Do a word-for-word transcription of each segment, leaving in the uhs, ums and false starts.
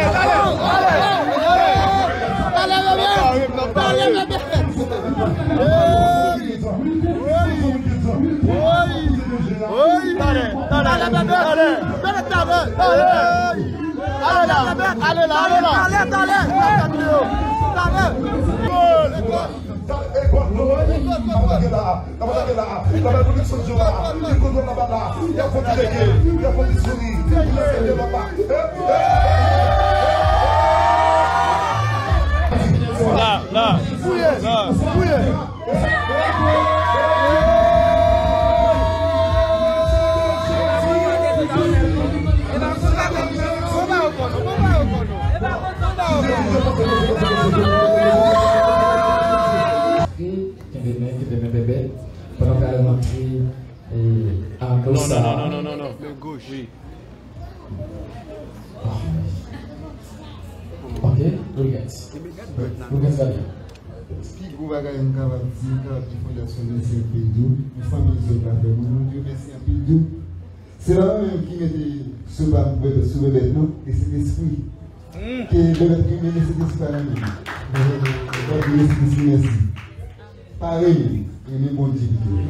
Là, là, là, non, non, non, non, non, le gauche, oui. Ok, regarde. Regarde ça bien. Ce qui vous va gagner un cavalier, la fondation de Saint-Pédou, une famille de Saint-Pédou, Dieu merci un Pédou. C'est là-même qui mettait ce bas sous le vêtement, et c'est l'esprit. Que le vêtement qui met cet esprit à la main. Merci. Pareil, il est bon Dieu.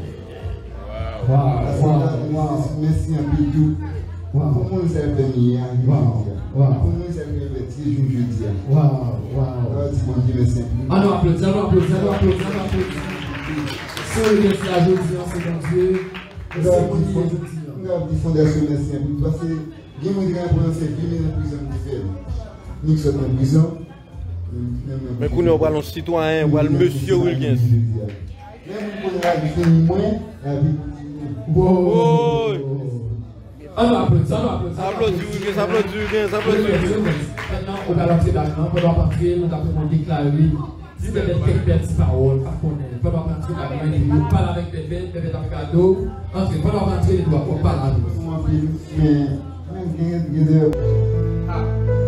Merci un Pédou. Pour moi, c'est un venir. Pour moi, c'est un vêtir, je me dis. Waouh, waouh. Ah non, applaudis, ah non, applaudis, ah non, applaudis, ah non, applaudis. C'est le merci à Dieu, c'est mon Dieu. C'est mon Dieu. Nous avons dit fondation de Saint-Pédou parce que il y a des gens qui ont pensé que les prisons différentes. Nous sommes en prison. Mais pour nous, on voit le citoyen, on voit le monsieur Wilkins. Même pour la vie, moins, la vie. Wow. Ah non, applaudis, ah non, applaudis. Applaudis Wilkins, applaudis Wilkins, applaudis Wilkins. Maintenant, on va lancer d'accord, on va partir, on va déclarer. Si bébé quelques petites paroles, pas connaître, pas rentrer dans la main, on parle avec bébé, bébé dans le cadeau, entrez, pas rentrer les doigts, on parle à nous. Mais, même il y a des. Ah.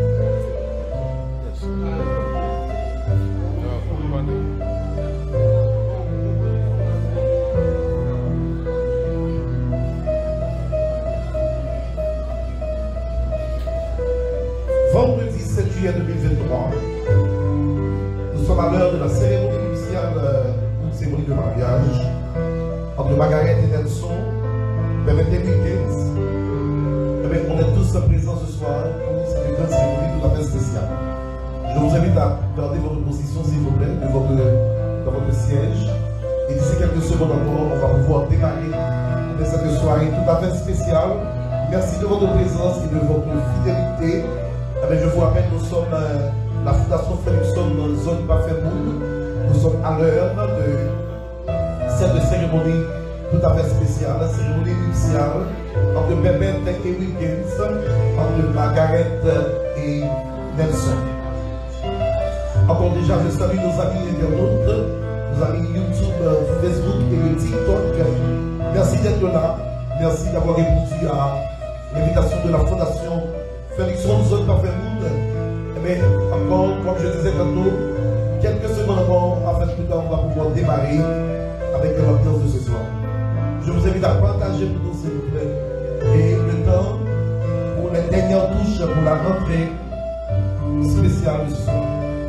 Vendredi sept juillet deux mille vingt-trois, nous sommes à l'heure de la cérémonie nuptiale, une cérémonie de mariage, entre Margaret et Nelson, Bébé et Wilkins. On est tous présents ce soir pour cette grande cérémonie tout à fait spéciale. Je vous invite à garder votre position, s'il vous plaît, de votre, dans votre siège. Et d'ici quelques secondes encore, on va pouvoir démarrer de cette soirée tout à fait spéciale. Merci de votre présence et de votre fidélité. Eh je vous rappelle, nous sommes euh, la Fondation Félixson dans la zone Bafémoun. Nous sommes à l'heure de cette cérémonie tout à fait spéciale, la cérémonie nuptiale entre Bébé et Wilkins, entre Margaret et Nelson. Encore déjà, je salue nos amis internautes, nos amis YouTube, Facebook et le TikTok. Merci d'être là. Merci d'avoir répondu à l'invitation de la Fondation Félixson zone Bafémoun. Mais encore, comme je disais tantôt, quelques secondes avant, afin que plus tard, on va pouvoir démarrer avec l'ambiance de ce soir. Je vous invite à partager pour nous, s'il vous plaît. Et le temps pour les dernières touches pour la rentrée spéciale de ce soir.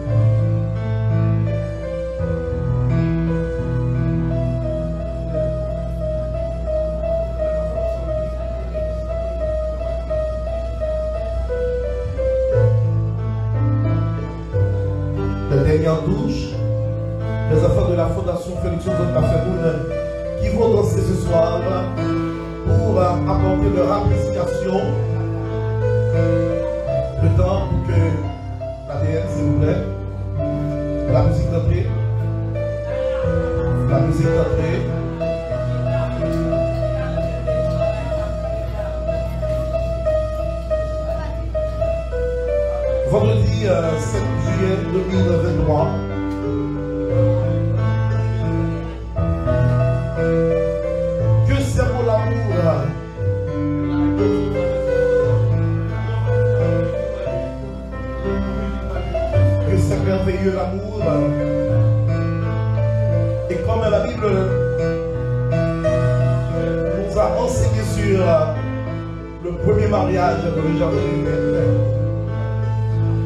Les dernières touches, les enfants de la Fondation Félixson zone Bafémoun qui vont danser ce soir pour apporter leur appréciation. Le temps pour que l'A D N, s'il vous plaît, la musique d'entrée, la musique d'entrée. Vendredi euh, sept juillet deux mille vingt-trois. Que c'est merveilleux l'amour. Et comme la Bible nous a enseigné sur le premier mariage de le jardin d'Éden,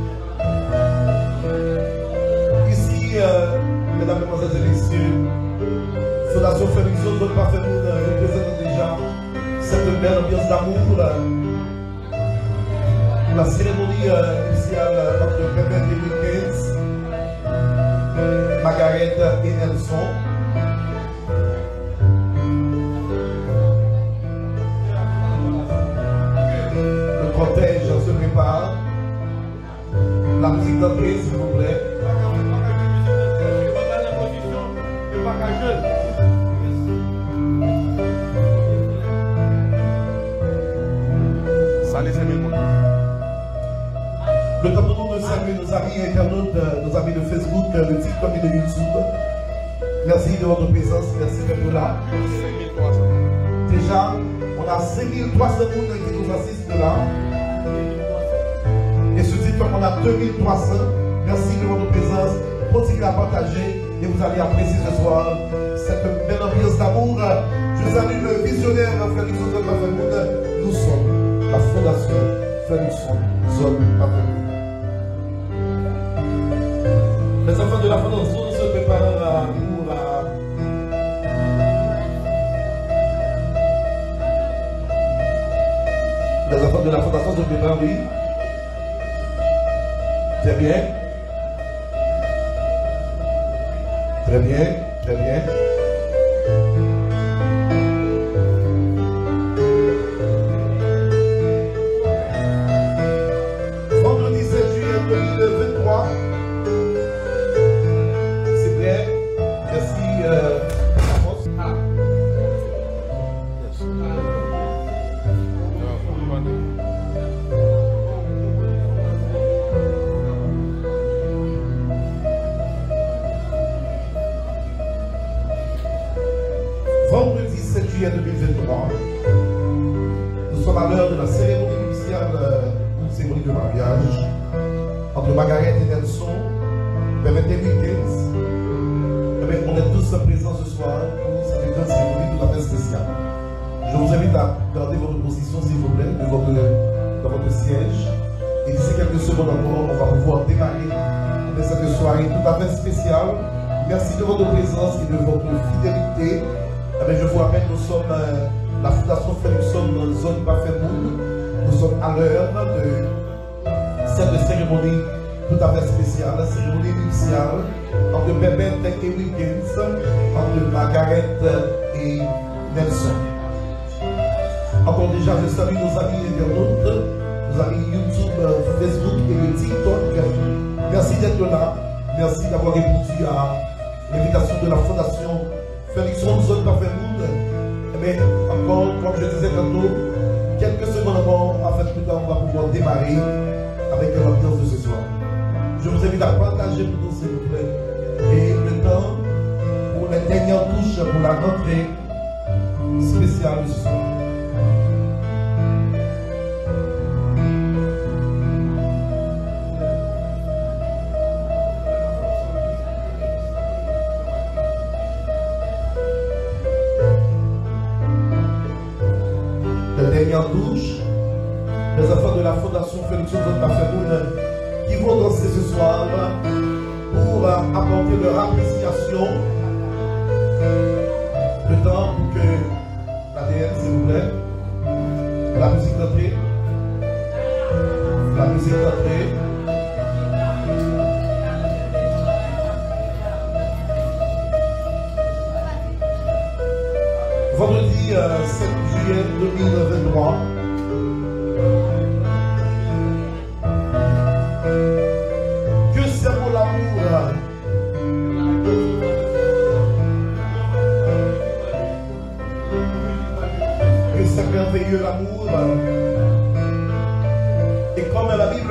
mesdames, mesdemoiselles et messieurs, Fondation Félix Aude Parfait Monde représente déjà cette belle ambiance d'amour pour la cérémonie initiale entre Pépin deux mille quinze, Margaret et Nelson. Le cortège se prépare. La musique d'entrée, s'il vous plaît. Le temps pour nous de saluer nos amis internautes, nos amis de Facebook, de TikTok et de YouTube. Merci de votre présence, merci d'être là. Déjà, on a cinq mille trois cents personnes qui nous assistent là. Et sur TikTok, on a deux mille trois cents. Merci de votre présence. Continuez à partager et vous allez apprécier ce soir cette belle ambiance d'amour. Je salue le visionnaire Félix Aude Parfait Monde. Nous sommes la Fondation Félix Aude Parfait Monde. Les enfants de la Fondation se préparent pour la... Les enfants de la Fondation se préparent, oui. Très bien. Très bien, très bien. Vendredi sept juillet deux mille vingt-trois. C'est prêt. Merci. Euh, ah. Vendredi sept juillet deux mille vingt-trois, nous sommes à l'heure de la cérémonie nuptiale, une cérémonie de mariage entre Margaret et Nelson, le vingt et un quinze. On est tous présents ce soir pour cette grande cérémonie tout à fait spéciale. Je vous invite à garder votre position, s'il vous plaît, de votre, dans votre siège. Et d'ici quelques secondes encore, on va pouvoir démarrer de cette soirée tout à fait spéciale. Merci de votre présence et de votre fidélité. Eh bien, je vous rappelle, nous sommes euh, la Fondation Félix Aude Zone Parfait Monde. Nous sommes à l'heure de cette cérémonie tout à fait spéciale, la cérémonie nuptiale entre Pépin et Wilkins, entre Margaret et Nelson. Encore déjà, je salue nos amis internautes, nos amis YouTube, Facebook et le TikTok. Merci d'être là. Merci d'avoir répondu à l'invitation de la Fondation Félix Aude Parfait Monde. Mais encore, comme je disais tantôt, quelques secondes avant, en fait, plus tard, on va pouvoir démarrer avec l'ambiance de ce soir. Je vous invite à partager pour nous, s'il vous plaît. Et le temps pour les dernières touches pour la rentrée spéciale de ce soir. Dernière touche, les enfants de la Fondation Félix Aude Parfait Monde qui vont danser ce soir pour apporter leur appréciation. Le temps pour que la D N, s'il vous plaît, la musique d'entrée, la musique d'entrée. Vendredi euh, sept juillet deux mille vingt-trois, que c'est pour l'amour, que c'est merveilleux l'amour, et comme la Bible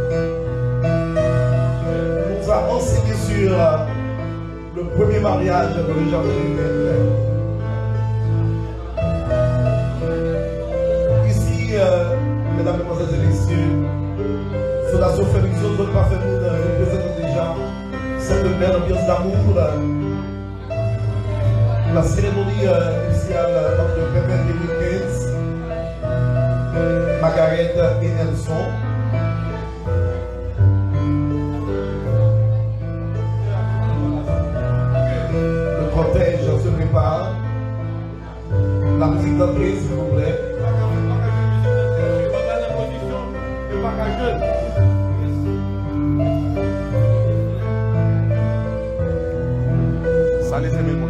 nous a enseigné sur le premier mariage de le jardin d'Éden. Euh, mesdames, mesdemoiselles et messieurs, Fondation Félix Aude Parfait Monde représente déjà cette belle ambiance d'amour. La cérémonie euh, initiale entre Pépin deux mille quinze, Margaret et Nelson. cortège se prépare. La musique d'entrée, s'il vous plaît. Salut, c'est bien.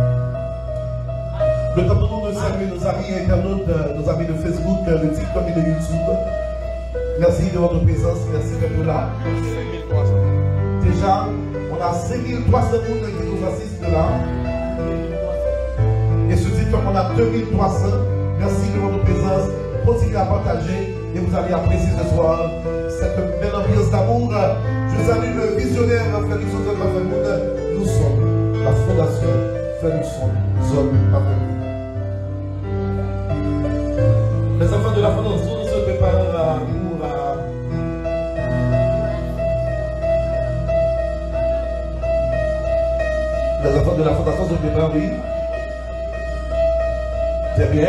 Le temps pour nous de saluer nos amis internautes, nos amis de Facebook, de TikTok et de YouTube. Merci de votre présence, merci d'être là. Déjà, on a cinq mille trois cents personnes qui nous assistent là. Et ce TikTok, on a deux mille trois cents. Merci de votre présence. Continuez à partager et vous allez apprécier ce soir cette belle ambiance d'amour. Je salue le visionnaire Félix Ozone. Nous sommes la fondation Félix Ozone. Les enfants de la fondation se préparent à nous à... Les enfants de la fondation se préparent, oui. Très bien.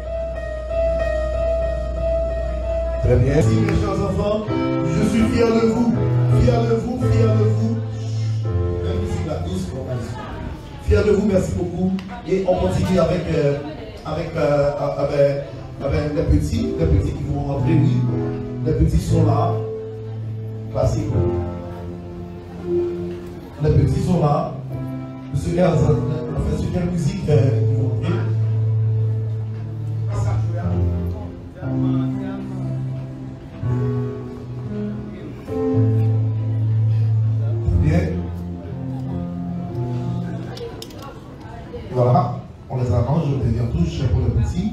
Très bien. Merci mes chers enfants. Je suis fier de vous. Fier de vous, fier de vous. Même si la douce commence. Fier de vous, merci beaucoup. Et on continue avec, euh, avec, euh, avec, avec les petits, les petits qui vont rentrer, oui. Les petits sont là. Classique. Les petits sont là. Monsieur Herzog, on fait sur quelle musique euh, ils vont rentrer? Bien. Voilà, on les arrange, on les retouche pour le petit.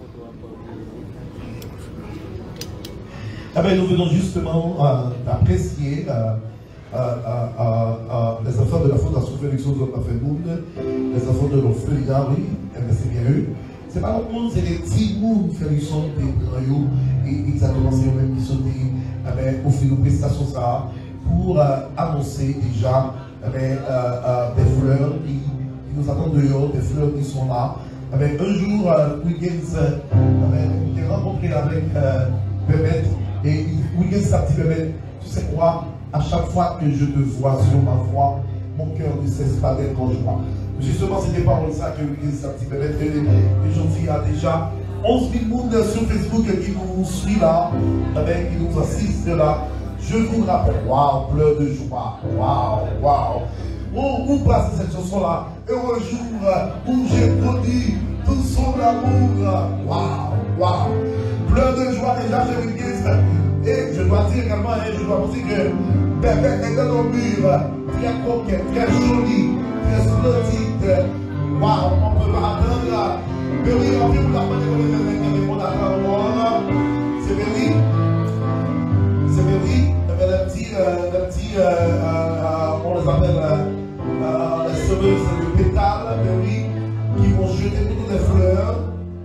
Eh bien, nous venons justement euh, d'apprécier euh, euh, euh, euh, les enfants de la Fondation Félix Ozone Bafemoun, les enfants de l'orphelinat, oui, eh bien, c'est bien eux. C'est pas le monde, c'est les petits mouns Félix Ozone et exactement c'est eux-mêmes qui sont au fil de prestations ça pour euh, annoncer déjà eh bien, euh, euh, des fleurs qui, qui nous attendent dehors, des fleurs qui sont là. Eh bien, un jour, euh, Wiggins, euh, j'ai rencontré avec euh, Bébête. Et Wiggins ça dit, tu sais quoi, à chaque fois que je te vois sur ma voix, mon cœur ne cesse pas d'être en joie. Justement, c'était pas comme ça que Wiggins ça dit, aujourd'hui, il y a déjà onze mille personnes sur Facebook qui nous suivent là, qui nous assistent là. Je vous rappelle, waouh, pleurs de joie, waouh, waouh. On vous passe cette chanson-là, et un jour où j'ai produit tout son amour, waouh, waouh. Pleurs de joie déjà chez Wiggins. Et je dois dire également, hein, je dois dire que Bébé est un homme très coquet, très joli, très splendide. Waouh, on peut pas attendre. Béry, on vient pour la première fois de répondre à la parole. C'est Béry. C'est Béry. Les petits, les petits euh, euh, on les appelle euh, euh, les semeuses de pétales, Béry, qui vont jeter toutes les fleurs.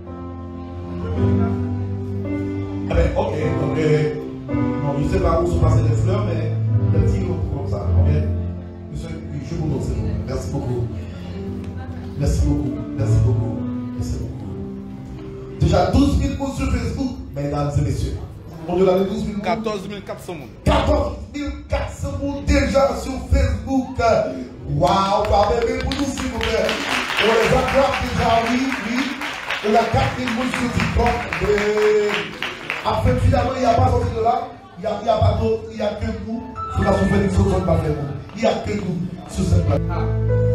Eh bien, ok, ok. Non, je ne sais pas où sont passées les fleurs, mais les petits comme ça. Ok. Monsieur, je vous remercie. Merci beaucoup. Merci beaucoup. Merci beaucoup. Merci beaucoup. Déjà douze mille mots sur Facebook, mesdames et messieurs. Au-delà de douze mille mots. quatorze mille quatre cents mots. quatorze mille quatre cents mots déjà sur Facebook. Waouh, bébé, pour nous, s'il vous plaît. On les acclame déjà, oui, oui. On a quatre mille mots sur TikTok. Après, finalement, il n'y a pas sorti de là. Il n'y a, a pas d'autre. Il n'y a que nous. Sur la Félix Ozone Bafemoun. Il n'y a que nous sur cette plateforme.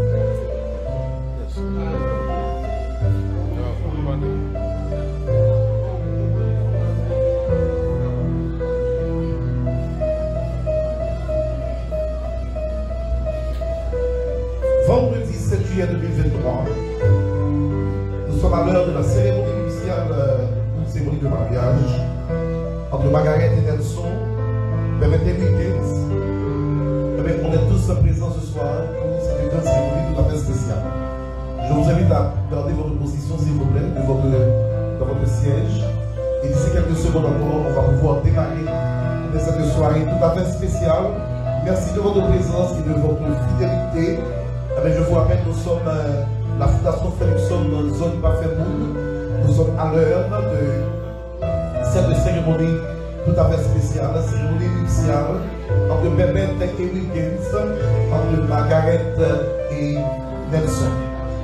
Vendredi sept juillet deux mille vingt-trois, nous sommes à l'heure de la cérémonie nuptiale, une cérémonie de mariage entre Margaret et Nelson, Bébé et Wiggins. On est tous présents ce soir pour cette grande cérémonie tout à fait spéciale. Je vous invite à garder votre position, s'il vous plaît, de votre, dans votre siège. Et d'ici quelques secondes encore, on va pouvoir démarrer cette soirée tout à fait spéciale. Merci de votre présence et de votre fidélité. Eh je vous rappelle, nous sommes euh, la Fondation Félix Ozone Bafemoun. Nous sommes à l'heure de cette cérémonie tout à fait spéciale, la cérémonie nuptiale entre Bébé et Wiggins, entre Margaret et Nelson.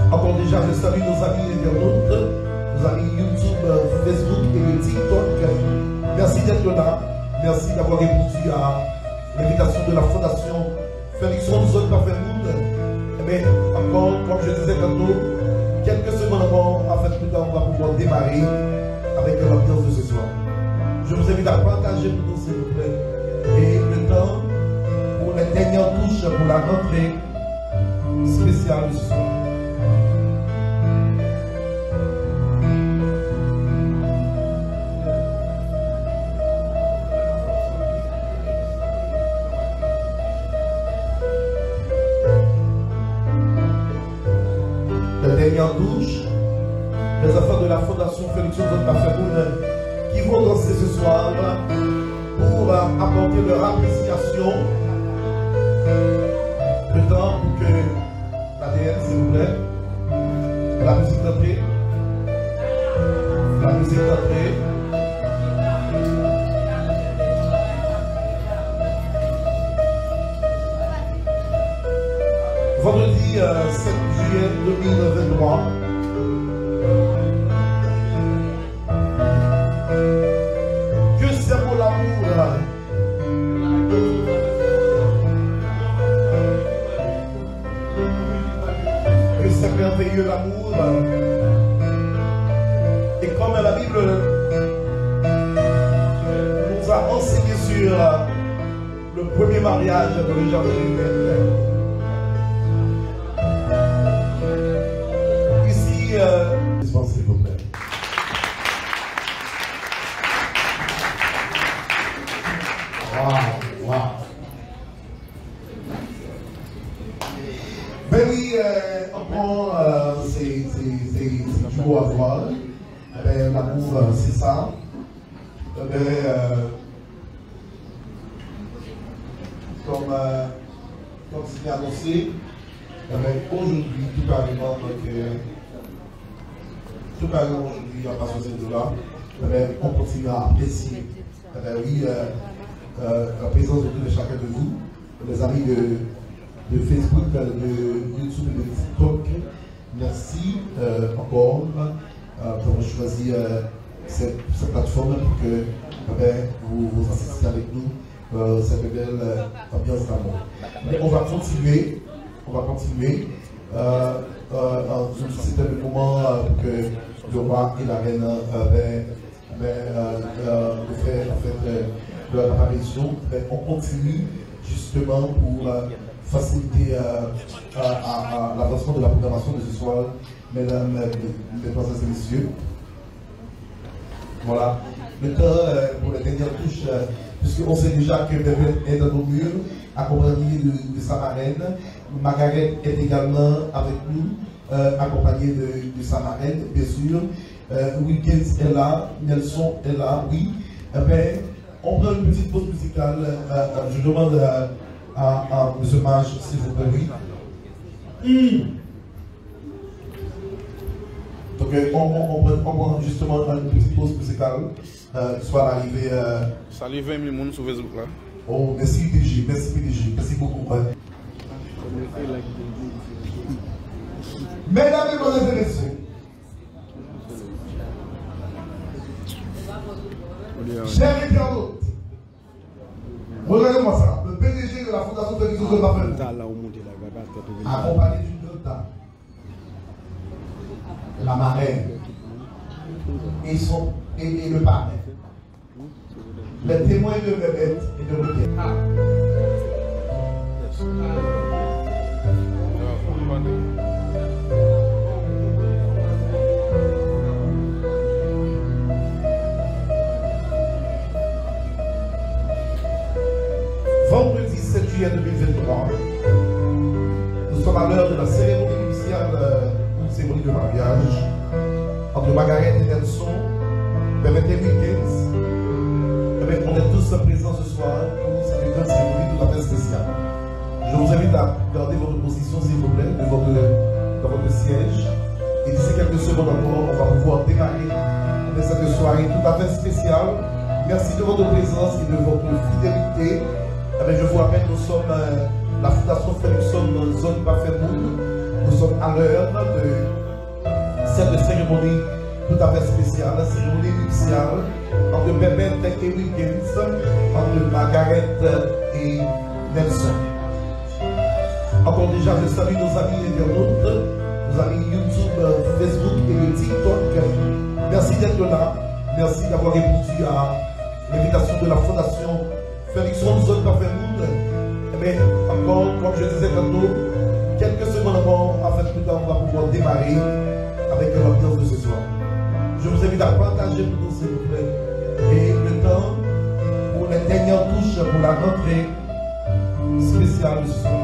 Encore déjà, je salue nos amis internautes, nos amis YouTube, Facebook et le TikTok. Merci d'être là. Merci d'avoir répondu à l'invitation de la Fondation Félix Ronson Parfait-Monde. Mais encore, comme je disais tantôt, quelques secondes avant, en fait, plus tard, on va pouvoir démarrer avec l'ambiance de ce soir. Je vous invite à partager pour nous, s'il vous plaît. Et le temps pour les dernières touches pour la rentrée spéciale de ce soir. La dernière touche, les enfants de la Fondation Félix Ronson Parfait-Monde qui vont danser ce soir pour apporter leur appréciation. Le temps pour que l'A D N, s'il vous plaît, la musique d'entrée, la musique d'entrée. Vendredi euh, sept juillet deux mille vingt-trois. Que c'est pour l'amour. Que c'est merveilleux l'amour. Et comme la Bible nous a enseigné sur le premier mariage de le jardin d'Éden. Euh, s'il vous plaît. Wow, wow. Ben oui, euh, on euh, c'est beau à voir. Ben, l'amour, c'est ça. Ben, euh, comme euh, comme c'est annoncé, ben, aujourd'hui, tout carrément, donc, euh, tout à l'heure aujourd'hui, à partir de là, eh on continue à apprécier eh bien, oui, euh, euh, la présence de tout et chacun de vous, les amis de, de Facebook, de YouTube et de TikTok. Merci euh, encore euh, pour avoir choisi euh, cette, cette plateforme pour que eh bien, vous, vous assistiez avec nous euh, cette belle euh, ambiance d'amour. Mais on va continuer, on va continuer. Euh, euh, C'était le moment euh, que le roi et la reine euh, ben, ben, euh, euh, faire en fait, euh, leur apparition. Ben, on continue justement pour euh, faciliter euh, l'avancement de la programmation de ce soir, mesdames, mesdames et messieurs. Voilà. Le temps euh, pour la dernière touche, euh, puisqu'on sait déjà que Bébé est dans nos murs, accompagné de, de sa marraine. Margaret est également avec nous, euh, accompagnée de, de sa marraine, bien sûr. Euh, Wilkins est là, Nelson est là, oui. Eh bien, on prend une petite pause musicale. Euh, euh, je demande euh, à, à M. Mage, s'il vous plaît, oui. Mmh. Donc, euh, on, on, on, on prend justement une petite pause musicale, euh, soit à l'arrivée. Euh... Salut vingt mille personnes sur Facebook là. Oh, merci P D G, merci P D G, merci beaucoup. Ouais. Mesdames et messieurs, chers internautes, regardez-moi ça, le P D G de la Fondation Félix Ronson Parfait-Monde, accompagné d'une grande dame, la marraine et, son, et, et le parrain, les témoins de Bébête et de Requête. Ah. Vendredi sept juillet deux mille vingt-trois, nous sommes à l'heure de la cérémonie nuptiale, euh, une cérémonie de mariage entre Margaret et Nelson, Bébé et Wilkins. On est tous présents ce soir pour cette grande cérémonie tout à fait spéciale. Je vous invite à garder votre position, s'il vous plaît, de votre, dans votre siège. Et d'ici quelques secondes encore, on va pouvoir démarrer avec cette soirée tout à fait spéciale. Merci de votre présence et de votre fidélité. Eh bien, je vous rappelle, nous sommes euh, la Fondation Félix Ronson Parfait-Monde. Nous sommes à l'heure de cette cérémonie tout à fait spéciale, la cérémonie nuptiale entre Bébête et Wilkins, entre Margaret et Nelson. Encore déjà, je salue nos amis internautes, nos amis YouTube, Facebook et le TikTok. Merci d'être là. Merci d'avoir répondu à l'invitation de la Fondation Félix Ronson Parfait-Mood. Eh bien, encore, comme je disais tantôt, quelques secondes avant, afin que plus tard, on va pouvoir démarrer avec l'ambiance de ce soir. Je vous invite à partager pour nous, s'il vous plaît. Et le temps pour les dernières touches pour la rentrée spéciale de ce soir.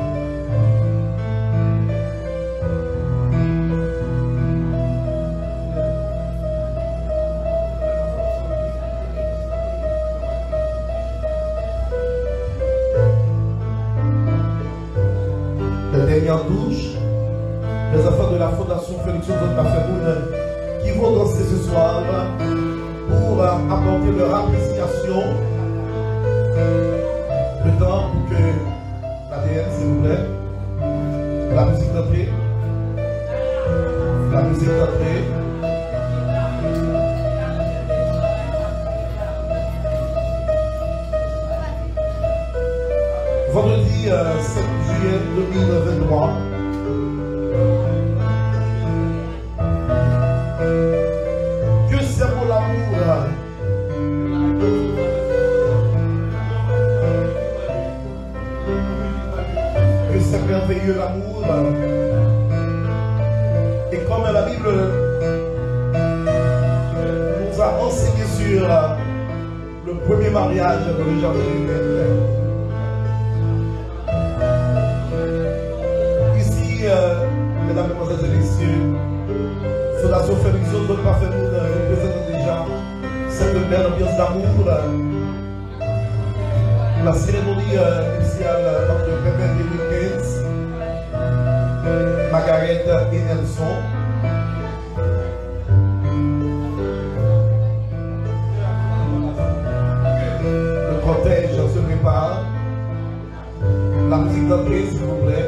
Les dernières touches, les enfants de la Fondation Félix Ronson Parfait-Mood qui vont danser ce soir pour apporter leur appréciation. Le temps pour que l'A D N, s'il vous plaît, la musique d'entrée, la musique d'entrée. Vendredi euh, sept juillet deux mille vingt-trois. Que c'est merveilleux l'amour. Et comme la Bible nous a enseigné sur le premier mariage dans le jardin d'Éden. Ici, euh, mesdames, mesdemoiselles et messieurs, Fondation Félix Ronson Parfait-Mood représente déjà cette belle ambiance d'amour. La cérémonie euh, initiale entre Bébête et Wilkins, Margaret et Nelson. Le cortège se prépare. La musique d'entrée, s'il vous plaît.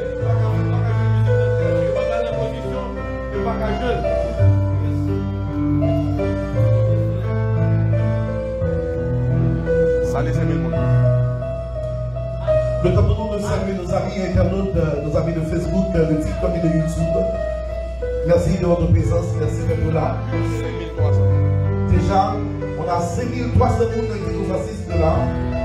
Le temps pour nous de saluer nos amis internautes, nos amis de Facebook, de TikTok et de YouTube. Merci de votre présence, merci d'être là. Déjà, on a cinq mille trois cents personnes qui nous assistent là.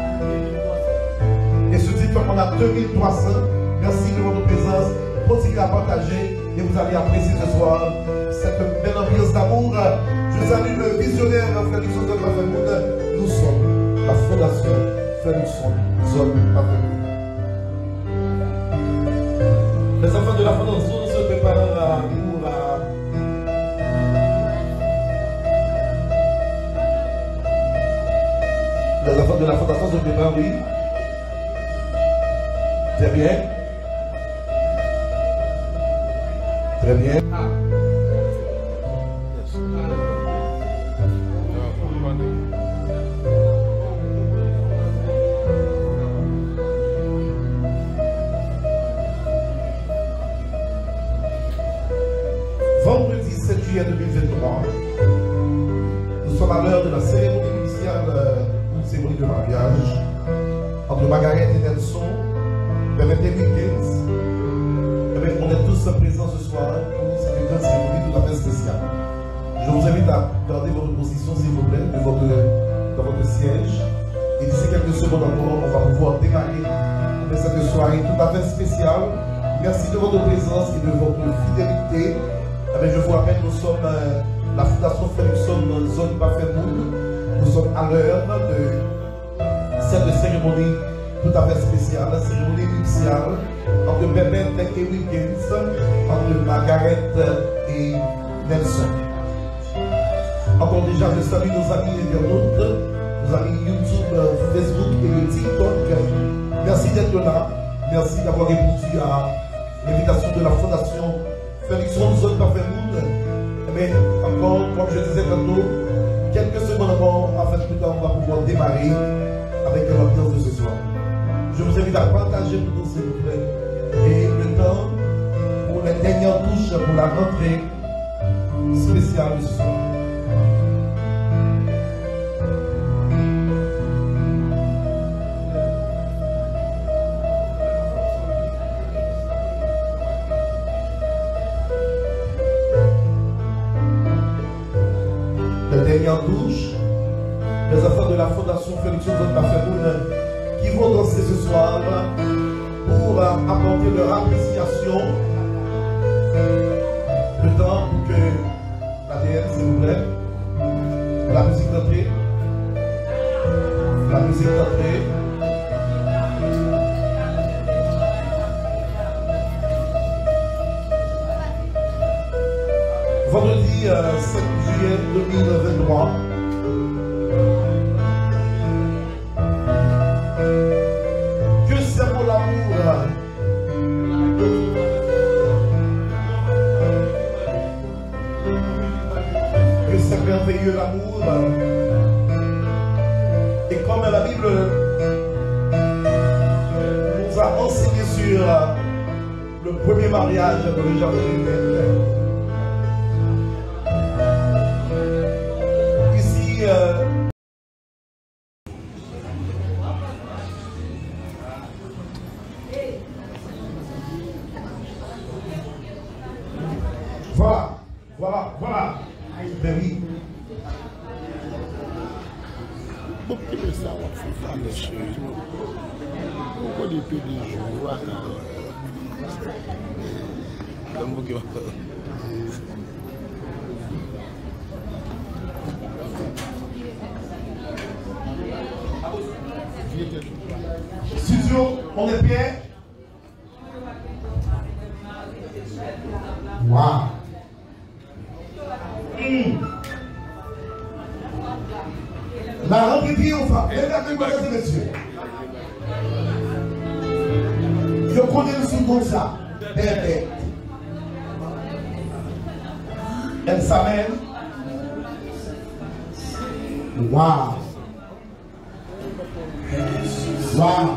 Et sur TikTok, on a deux mille trois cents. Merci de votre présence. Continuez à partager et vous allez apprécier ce soir cette belle ambiance d'amour. Je salue le visionnaire Félix Ronson Parfait-Mood. Nous sommes la Fondation Félix Ronson Parfait-Mood. Les enfants de la Fondation se préparent pour la... Les enfants de la Fondation se préparent, oui. Très bien. Très bien. Ah. Vendredi sept juillet deux mille vingt-trois, nous sommes à l'heure de la cérémonie initiale, une cérémonie de mariage entre Margaret et Nelson, Bébête et Wilkins. On est tous présents ce soir pour cette grande cérémonie tout à fait spéciale. Je vous invite à garder votre position, s'il vous plaît, de votre, dans votre siège. Et d'ici quelques secondes encore, on va pouvoir démarrer avec cette soirée tout à fait spéciale. Merci de votre présence et de votre fidélité. Je vous rappelle, nous sommes euh, la Fondation Félix Ronson Parfait-Mood. Nous sommes à l'heure de cette cérémonie tout à fait spéciale, la cérémonie nuptiale entre Bébête et Wilkins, entre Margaret et Nelson. Encore déjà, je salue nos amis internautes, nos amis YouTube, Facebook et le TikTok. Merci d'être là. Merci d'avoir répondu à l'invitation de la Fondation Félix Ronson Parfait-Mood. Mais encore, comme je disais tantôt, quelques secondes avant, afin que plus tard, on va pouvoir démarrer avec l'ambiance de ce soir. Je vous invite à partager pour nous, s'il vous plaît. Et le temps pour les dernières douche pour la rentrée spéciale de ce soir. La dernière douche, les enfants de la Fondation Félix Antoine Bafémoun qui vont danser ce soir pour apporter leur appréciation. Le temps pour que la D N, s'il vous plaît, la musique d'entrée, la musique d'entrée. Vendredi euh, sept juillet deux mille vingt-trois. Que c'est pour l'amour. Que c'est merveilleux l'amour. Et comme la Bible nous a enseigné sur le premier mariage de le jardin d'Éden. Euh... Voilà, voilà, voilà. Ben oui. Pourquoi ça va faire les choses? Pourquoi les pays des jours? Studio, on est bien? Wow. Mmh. La rentrée au fa. Mesdames et messieurs. Je connais le sous comme ça. Bébé. Elle s'amène. Wow. Wow.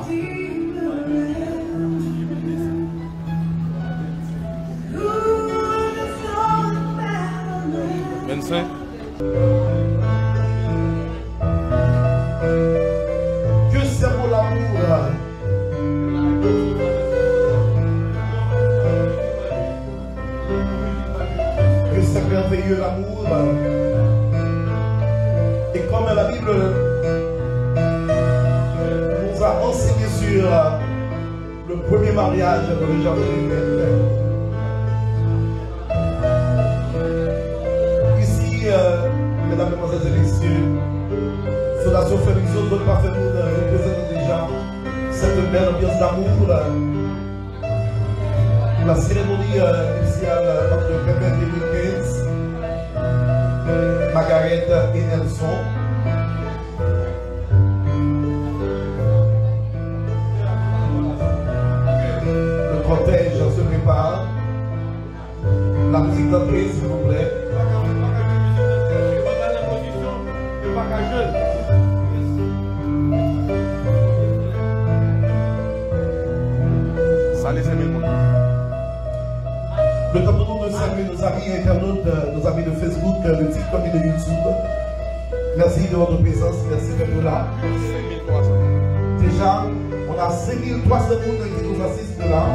vingt-cinq. Que c'est pour l'amour. Que c'est merveilleux l'amour. Et comme la Bible nous a enseigné sur le premier mariage dans le jardin d'Éden. Ici, euh, mesdames, mesdemoiselles et messieurs, Fondation Félix Antoine Bafémoun représente déjà cette belle ambiance d'amour pour la cérémonie euh, initiale entre Pépé deux mille quinze, Margaret et Nelson. Le cortège se prépare. La musique d'entrée, s'il vous plaît. Le temps pour nous de saluer nos amis internautes, nos amis de Facebook, de TikTok et de YouTube. Merci de votre présence, merci d'être là. Déjà, on a cinq mille trois cents personnes qui nous assistent là.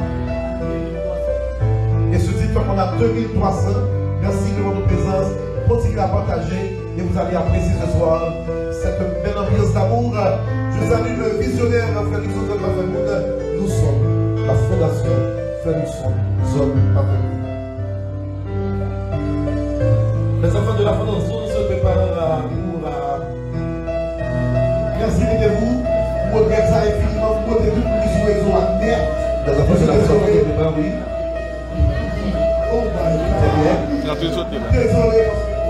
Et sur TikTok, on a deux mille trois cents. Merci de votre présence. Continuez à partager et vous allez apprécier ce soir cette belle ambiance d'amour. Je salue le visionnaire Félix Antoine Bafémoun. Nous sommes la Fondation Félix Antoine Bafémoun. Les enfants de la Fondation se préparent pour la... Merci, mettez-vous. Vous regardez ça infiniment. Vous mettez tout qui se réseau à net. Les enfants de la Fondation se préparent, oui. Oh, très bien. Désolé.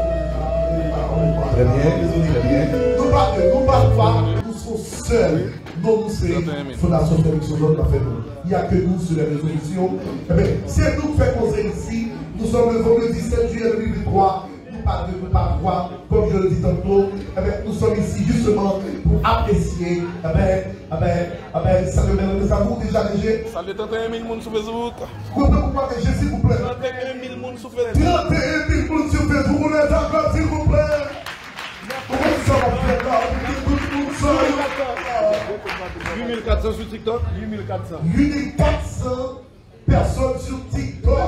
Très bien, désolé, très bien. Nous ne parlons pas, nous sommes seuls. Non, nous sommes Fondation Félix Antoine Bafémoun. Il n'y a que nous sur les réseaux sociaux. Eh bien, c'est nous qui faisons conseil ici. Nous sommes le vendredi sept juillet deux mille vingt-trois. Pas de pas voir, comme je le dis tantôt, eh bien, nous sommes ici justement pour apprécier, eh bien, eh bien, eh bien, ça me met ça vous déjà léger. Ça fait trente et un mille personnes sur Facebook. Vous pouvez vous partager s'il vous plaît. trente et un mille souffler. trente et un mille pour s'il vous plaît. Vous roulez d'accord, s'il vous plaît. Comment ça va faire là? huit mille quatre cents sur TikTok. huit mille quatre cents. huit mille quatre cents personnes sur TikTok.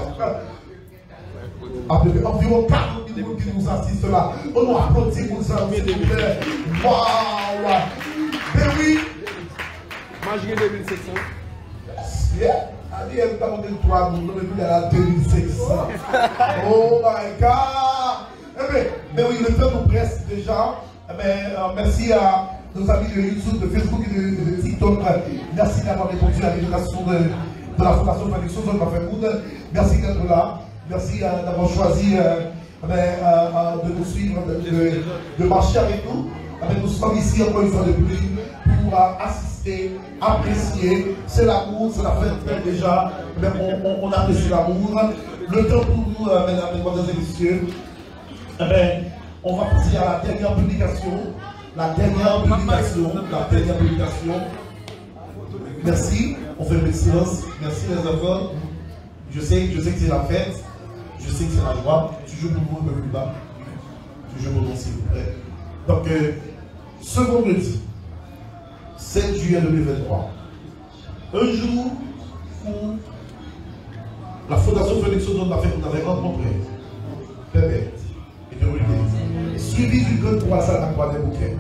Environ quarante mille personnes qui nous assistent là. On nous applaudit pour ça, s'il vous plaît. Waouh! Mais oui! Magie deux mille sept cents. Yeah! Allez, elle t'a monté le trois mille, mais elle a deux mille cinq cents. Oh my God! Eh bien, mais oui, le temps nous presse déjà. Eh bien, euh, merci à nos amis de YouTube, de Facebook et de, de TikTok. Merci d'avoir répondu à l'invitation de, de la Fondation Production Zone Bafémoud. Merci d'être là. Merci euh, d'avoir choisi euh, eh bien, euh, de nous suivre, de, de, de marcher avec nous. Eh bien, nous sommes ici encore une fois de plus pour euh, assister, apprécier. C'est l'amour, c'est la fête déjà. Eh bien, on, on, on apprécie l'amour. Le temps pour nous, euh, mesdames, mesdemoiselles et messieurs. Eh bien, on va passer à la dernière publication. La dernière publication. La dernière publication. Merci. On fait le silence. Merci les enfants. Je sais, je sais que c'est la fête. Je sais que c'est la joie. Toujours pour vous un peu plus bas. Toujours pour vous, s'il vous plaît. Donc, euh, ce vendredi, sept juillet deux mille vingt-trois, un jour où la Fondation Félix Ozone l'a fait, vous avez rencontré Pépette et de Rudy, suivi d'une grande croissance à la croix des bouquets.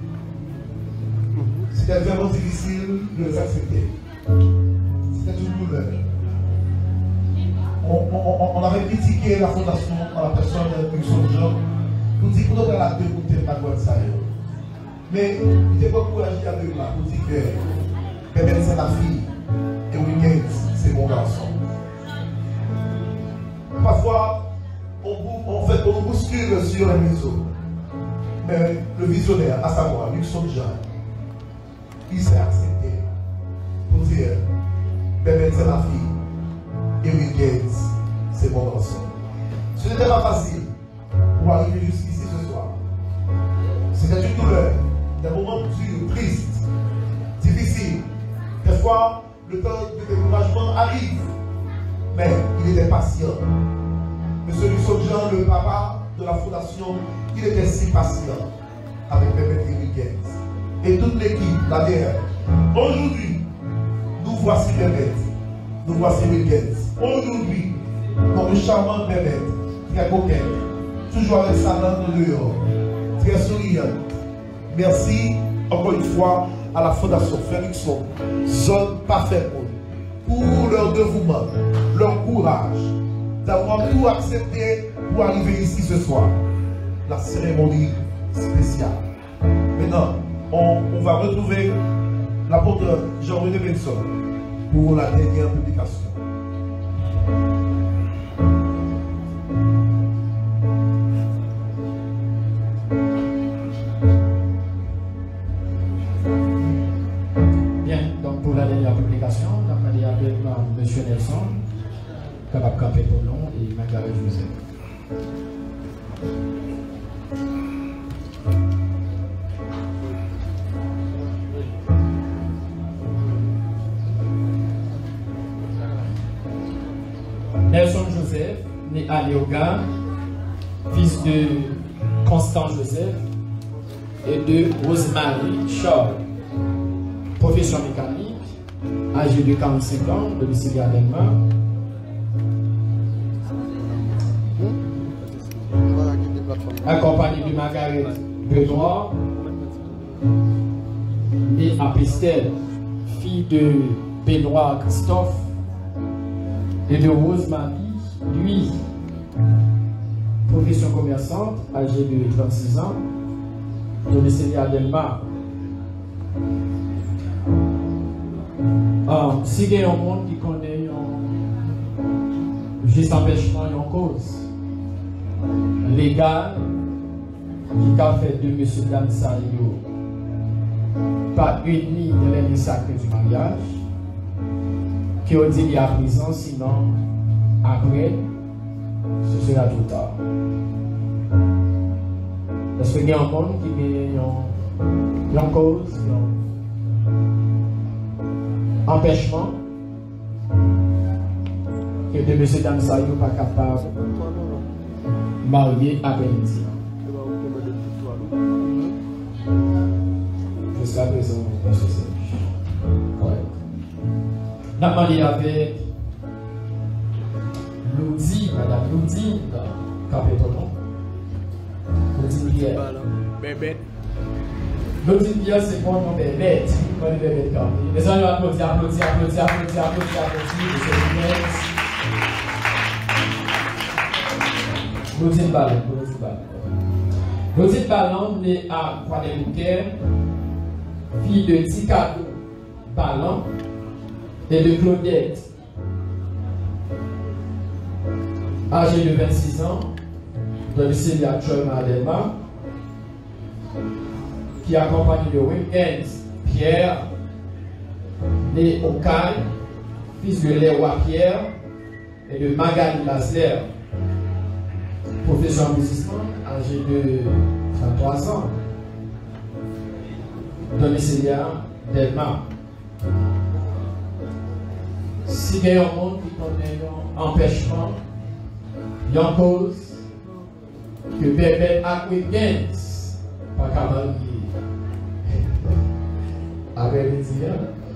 C'était vraiment difficile de les accepter. C'était une douleur. On, on, on avait critiqué la Fondation à la personne de Wilson Jean. Nous dit qu'on doit la dégoûter par quoi ça. Mais il n'était pas encouragé avec là pour dire que Pépette c'est ma fille et William c'est mon garçon. Parfois, on, on, fait, on bouscule sur les réseaux. Mais le visionnaire, à savoir Wilson Jean, il s'est accepté pour dire Pépette c'est ma fille et William c'est mon garçon. Ce n'était pas facile pour arriver jusqu'ici ce soir. C'était une douleur, des moments durs, tristes, difficiles. Des fois, le temps de découragement arrive, mais il était patient. Monsieur Lucien Jean, le papa de la fondation, il était si patient avec Pépette et Wilkins. Et toute l'équipe, là derrière. Aujourd'hui, nous voici Pépette, nous voici Wilkins. Aujourd'hui, comme charmante Pépette, très coquette, toujours avec sa langue dehors, très souriante. Merci encore une fois à la Fondation Félixon, Zone Parfaite pour leur dévouement, leur courage, d'avoir tout accepté pour arriver ici ce soir. La cérémonie spéciale. Maintenant, on, on va retrouver l'apôtre Jean-René Benson pour la dernière publication. On a parlé avec M. Nelson, capable de camper pour nous, et Margaret Joseph. Nelson Joseph, né à Léoga, fils de Constant Joseph et de Rosemary Charles, profession mécanique. Âgé de quarante-cinq ans, domicile à Denmark. Accompagné de Margaret Benoît et à Pestel, fille de Benoît Christophe et de Rosemary Louise. Profession commerçante, âgée de trente-six ans, domicile à Denmark. Ah, si il y a un monde qui connaît un juste empêchement, il y a une cause légale qui a fait de M. Dansayo pas uni de l'année sacrée du mariage, qui a dit qu'il y a prison, sinon après, ce sera trop tard. Parce qu'il y a un monde qui a une cause, empêchement, que de monsieur Dame ça n'est pas capable de marier après-midi. Jusqu'à présent, on c'est correct. Nous avons demandé avec Loudi, Madame Loudi, Capétonon. Loudi Pierre. Bébé. Loudi Pierre, c'est pour mon bébé. Pour le bébé campé. Les gens applaudissent, applaudissent, applaudissent, applaudissent, applaudissent, applaudissent. Loudi Ballon, Loudi Ballon. Loudi Ballon née à Guadeloupe, fille de Ticado Ballon et de Claudette, âgée de vingt-six ans, domicile à Troy-Madelma, qui accompagne de Weekends Pierre, né au Caille, fils de Léroy Pierre et de Magali Lasler, professeur musicien, âgé de trente-trois ans, domiciliaire Delma. Si il y a un monde qui connaît un empêchement, il y a une cause que bébé a Weekends, pas qu'à marier. Avec les dire,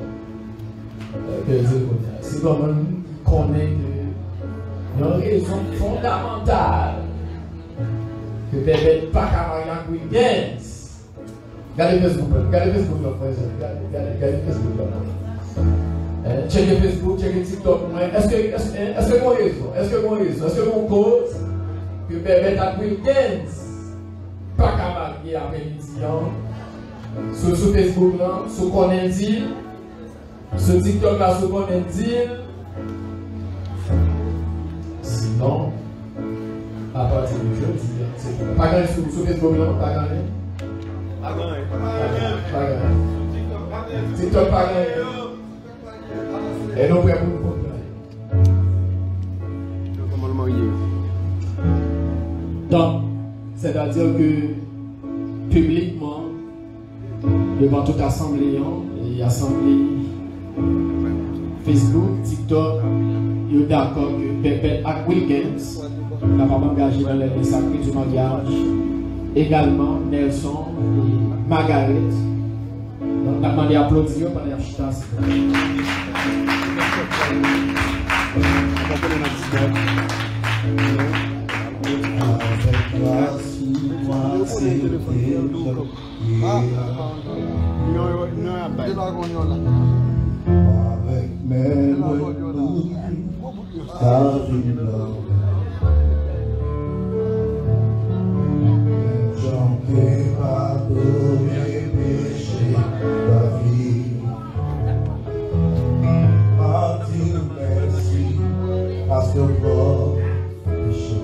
c'est comme on connaît une raison fondamentale que bébé pas qu'à marier en Weekends. Regardez Facebook, regardez Facebook, regardez Facebook. Checkez Facebook, checkez TikTok. Est-ce que est-ce que mon réseau, est-ce que mon réseau, est-ce que mon cause que bébé a Weekends pas qu'à marier après-midi sur Facebook là, sur connaît dit, sur TikTok là, sur connaît dit. Sinon, à partir de jeudi, c'est pas gagné sur Facebook là, pas gagné. Pas gagné. Pas gagné. TikTok pas gagné. Et non, prêt pour nous comprendre. Comment le marier? Donc, c'est-à-dire que publiquement, devant toute assemblée et assemblée Facebook, TikTok, ils sont d'accord que Pépette et Wilkins n'a pas engagé dans les sacrés du mariage. Également Nelson et Margaret. Donc, on a demandé à applaudir pendant la chita. Avec mes mots, ta vie blanche. J'en ai pardonné péché ta vie. Ah, Dieu merci, parce que bon, péché.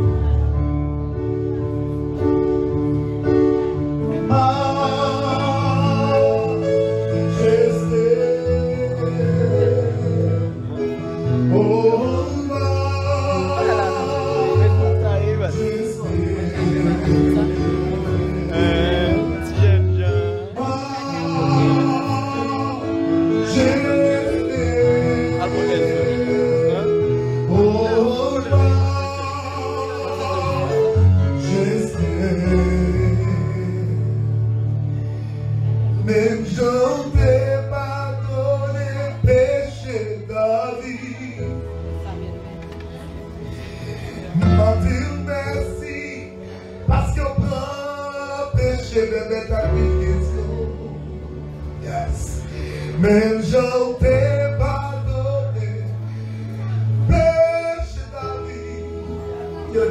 Même j'en t'ai pardonné, péché ta vie.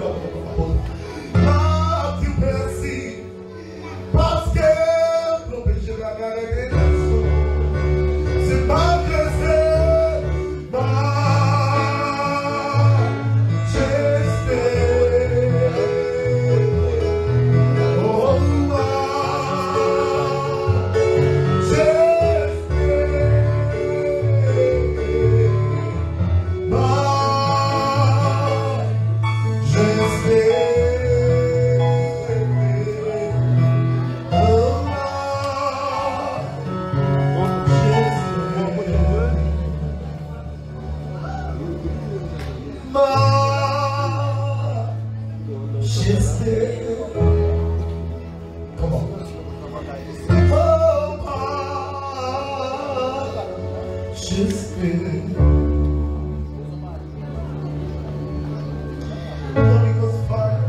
Ah, tu merci, parce que ton péché va garder les choses. C'est pas que c'est ma Stay. passer. Comment? Oh, ah, j'espère. Holy Ghost fire,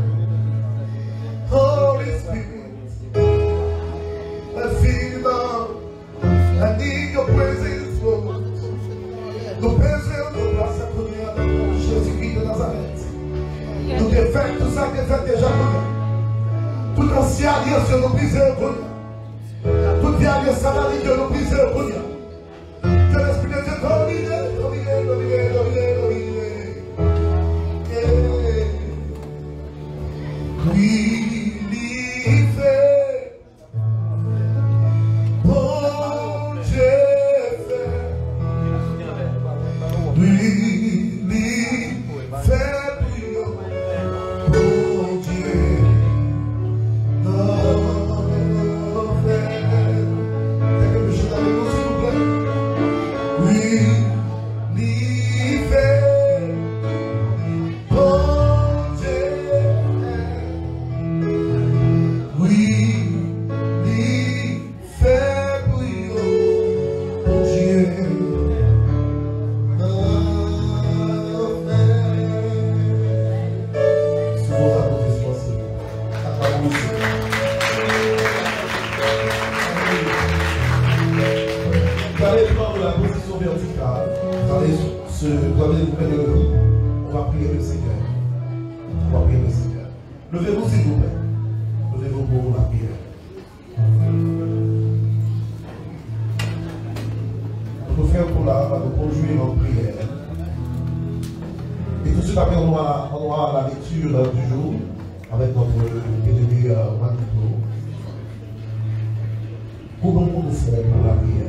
Holy Spirit, I feel love. I need your presence, Lord. Nous besoin de place à première Jésus-Christ de Nazareth. Nous devons faire tout ça que fait déjà connu. Tout ancien alliance que nous brisons connu. Toute vieille alliance analyse que nous brisons connu. Que l'Esprit de Dieu domine, domine, domine, domine, domine. Oui, l'hiver. Bon Dieu fait. Oui, l'hiver. On va prier le Seigneur. On va prier le Seigneur. Levez-vous s'il vous plaît. Levez-vous pour la prière. Nous faire pour la, nous conjurer notre prière. Et tout de suite après, on aura, on aura la lecture du jour avec notre bien-aimé Wanito. Comment nous faire pour la prière?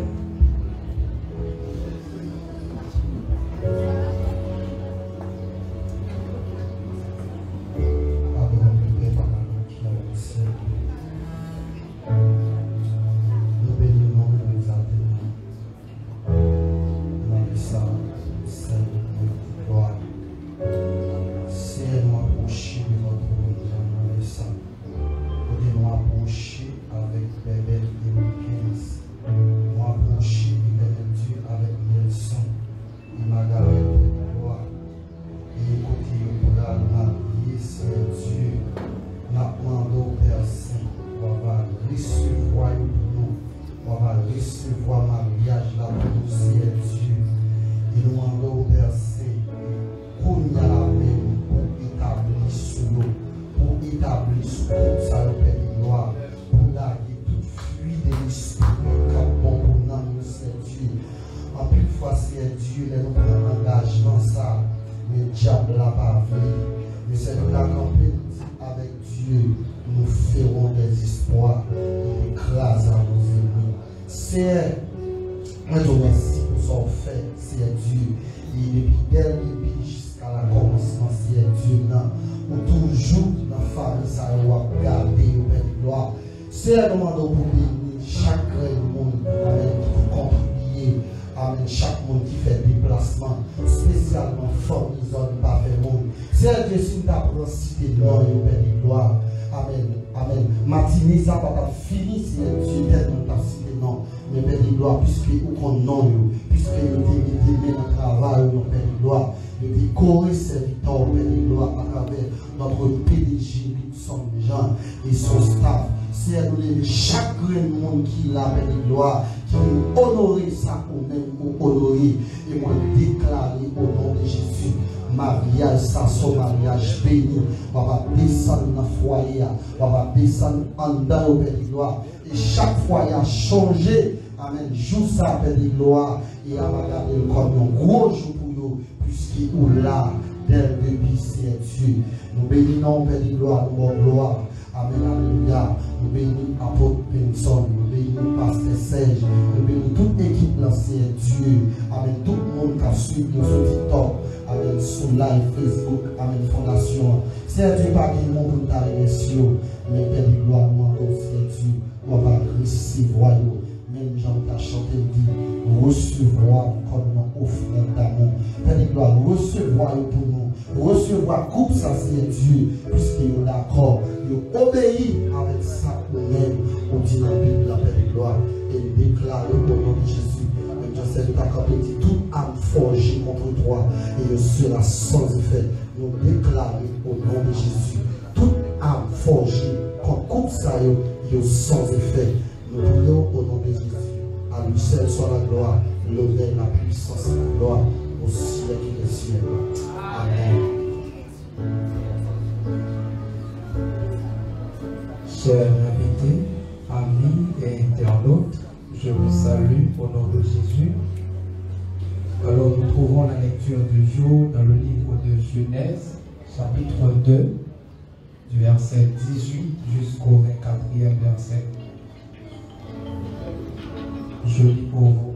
Et son staff, c'est chaque monde qui l'a béni gloire, qui honorer ça ou même pour honorer, et moi déclarer au nom de Jésus, mariage, ça, son mariage béni, on va descendre dans le foyer, on va descendre en dedans au béni gloire, et chaque foyer a changé, amen, jour ça béni gloire, et on va garder comme un gros jour pour nous, puisqu'il est là, dès le début, c'est Dieu. Nous bénissons, béni gloire, nous bon gloire. Amen, alléluia. Nous bénissons apôtre Benson, nous bénissons pasteur Serge, nous bénissons toute l'équipe lancée Dieu. Amen, tout le monde qui a suivi nous sur TikTok. Amen, sur live, Facebook, Amen, Fondation. C'est Dieu pas qui monde pour t'arriver sur, mais béni gloire, nous c'est Dieu. On va recevoir, même Jean qui a chanté, dit, recevoir comme nous. offrande d'amour. Père de gloire, recevoir pour nous, recevoir coupe ça, Seigneur Dieu, puisqu'ils sont d'accord, ils obéissent avec ça eux-mêmes. On dit dans la Bible, la Père de gloire, et déclare au nom de Jésus. Je sais que ta campagne dit toute âme forgée contre toi et sera sans effet. Nous déclarons au nom de Jésus. Toute âme forgée contre coupe ça, est sans effet. Nous prions au nom de Jésus. À lui seul soit la gloire, l'honneur, la puissance et la gloire au siècle des siècles. Amen. Chers invités, amis et internautes, je vous salue au nom de Jésus. Alors nous trouvons la lecture du jour dans le livre de Genèse, chapitre deux, du verset dix-huit jusqu'au vingt-quatrième verset. Je lis pour vous.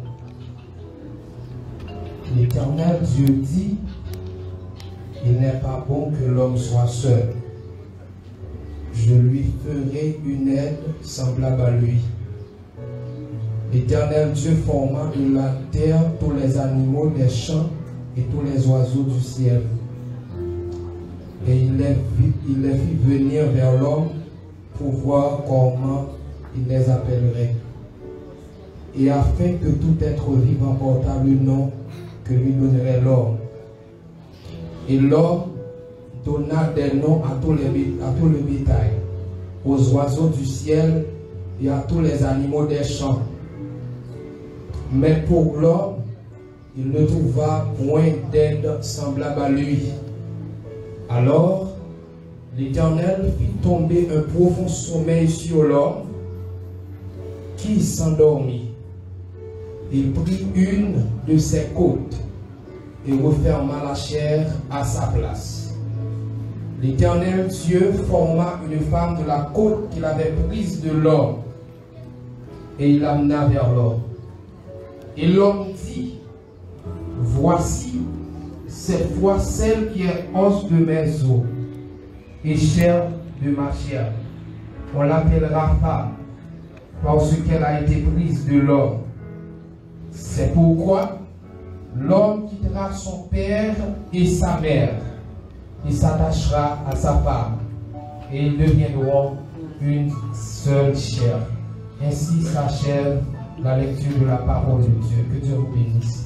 L'Éternel Dieu dit, il n'est pas bon que l'homme soit seul. Je lui ferai une aide semblable à lui. L'Éternel Dieu forma de la terre tous les animaux des champs et tous les oiseaux du ciel. Et il les fit, il les fit venir vers l'homme pour voir comment il les appellerait. Et afin que tout être vivant portât le nom que lui donnerait l'homme. Et l'homme donna des noms à tous les, à tout le bétail, aux oiseaux du ciel et à tous les animaux des champs. Mais pour l'homme, il ne trouva point d'aide semblable à lui. Alors, l'Éternel fit tomber un profond sommeil sur l'homme, qui s'endormit. Il prit une de ses côtes et referma la chair à sa place. L'Éternel Dieu forma une femme de la côte qu'il avait prise de l'homme, et il l'amena vers l'homme. Et l'homme dit, voici cette fois celle qui est os de mes os et chair de ma chair. On l'appellera femme, parce qu'elle a été prise de l'homme. C'est pourquoi l'homme quittera son père et sa mère et s'attachera à sa femme, et ils deviendront une seule chair. Ainsi s'achève la lecture de la parole de Dieu. Que Dieu vous bénisse.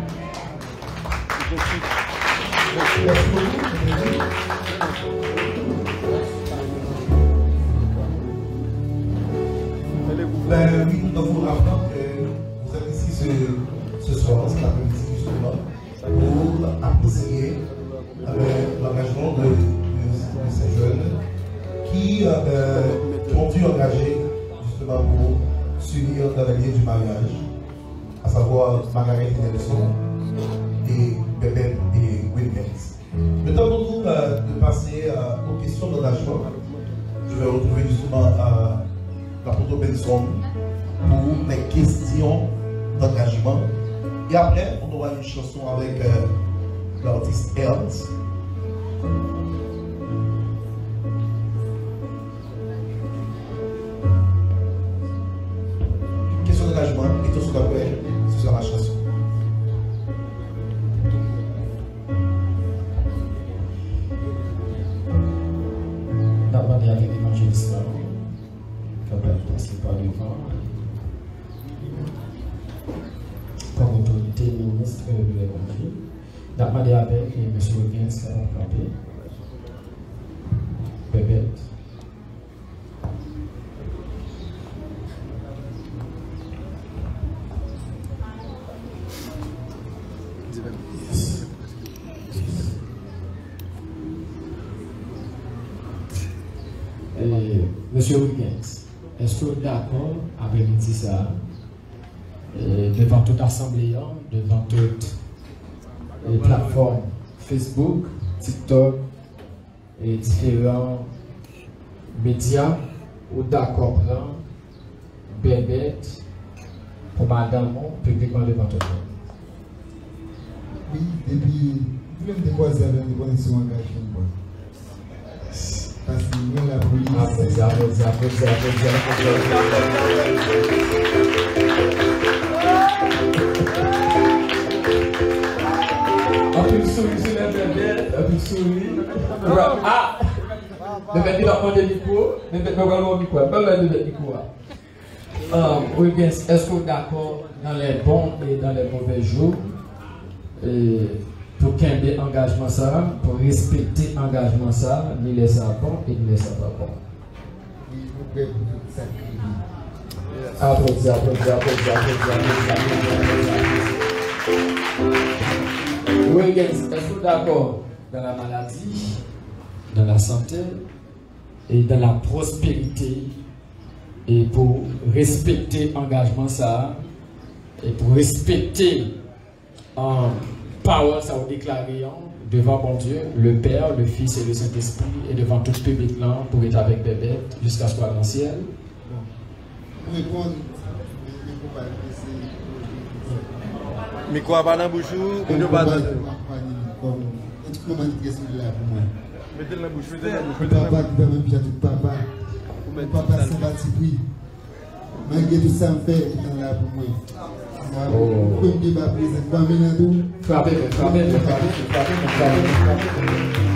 Ben oui, nous devons vous rappeler que vous êtes ici ce, ce soir, cet après-midi justement, pour apprécier euh, l'engagement de, de, de ces jeunes qui, euh, qui ont dû engager justement pour s'unir dans la ligne du mariage, à savoir Margaret et Nelson et Bébé et Wilkins. Le temps pour nous euh, de passer euh, aux questions d'engagement. Je vais retrouver justement euh, l'apôtre Benson pour les questions d'engagement. Et après, on aura une chanson avec euh, l'artiste Ernst. Question d'engagement et tout ce qu'on appelle, ce sera la chanson. D'abord, il y a l'évangéliste qui va passer par devant. Comme autorité ministre de l'évangile. D'abord, il y a avec M. Wilkins qui va frapper. Bébé. Monsieur Wilkins, est-ce que vous êtes d'accord avec nous ça euh, devant toute assemblée, devant toute les plateformes Facebook, TikTok et différents médias, ou d'accord prendre bébête pour madame publiquement devant tout le monde? Oui, depuis, vous même déposer avec une connexion engagée. Parce que nous, la police. Applaudissez, applaudissez, applaudissez, applaudissez. Ah! Le mec il a demandé le micro, le mec il a demandé le micro, pas le micro. Oui, bien, est-ce que vous êtes d'accord dans les bons et dans les mauvais jours et pour qu'il y ait des engagements ça, pour respecter l'engagement ça, ni les ça bon et ni les ça pas bon. Applaudissements, applaudissements, applaudissements, applaudissements. Oui, est-ce que vous êtes d'accord dans la maladie, dans la santé et dans la prospérité et pour respecter l'engagement ça et pour respecter en parole ça vous déclarer devant mon Dieu, le Père, le Fils et le Saint-Esprit et devant tout le public là pour être avec bébé jusqu'à ce soit dans le ciel. Mais quoi, pas dans la bouche ou ne pas dans la bouche? Mettez la bouche, mettez la bouche. Papa qui permet de tout papa. Papa sympathique. Malgré tout ça, on fait dans la pour moi. Vous pouvez me dire, bah, présent, pas maintenant tout. Frappez, frappez, frappez, frappez, frappez.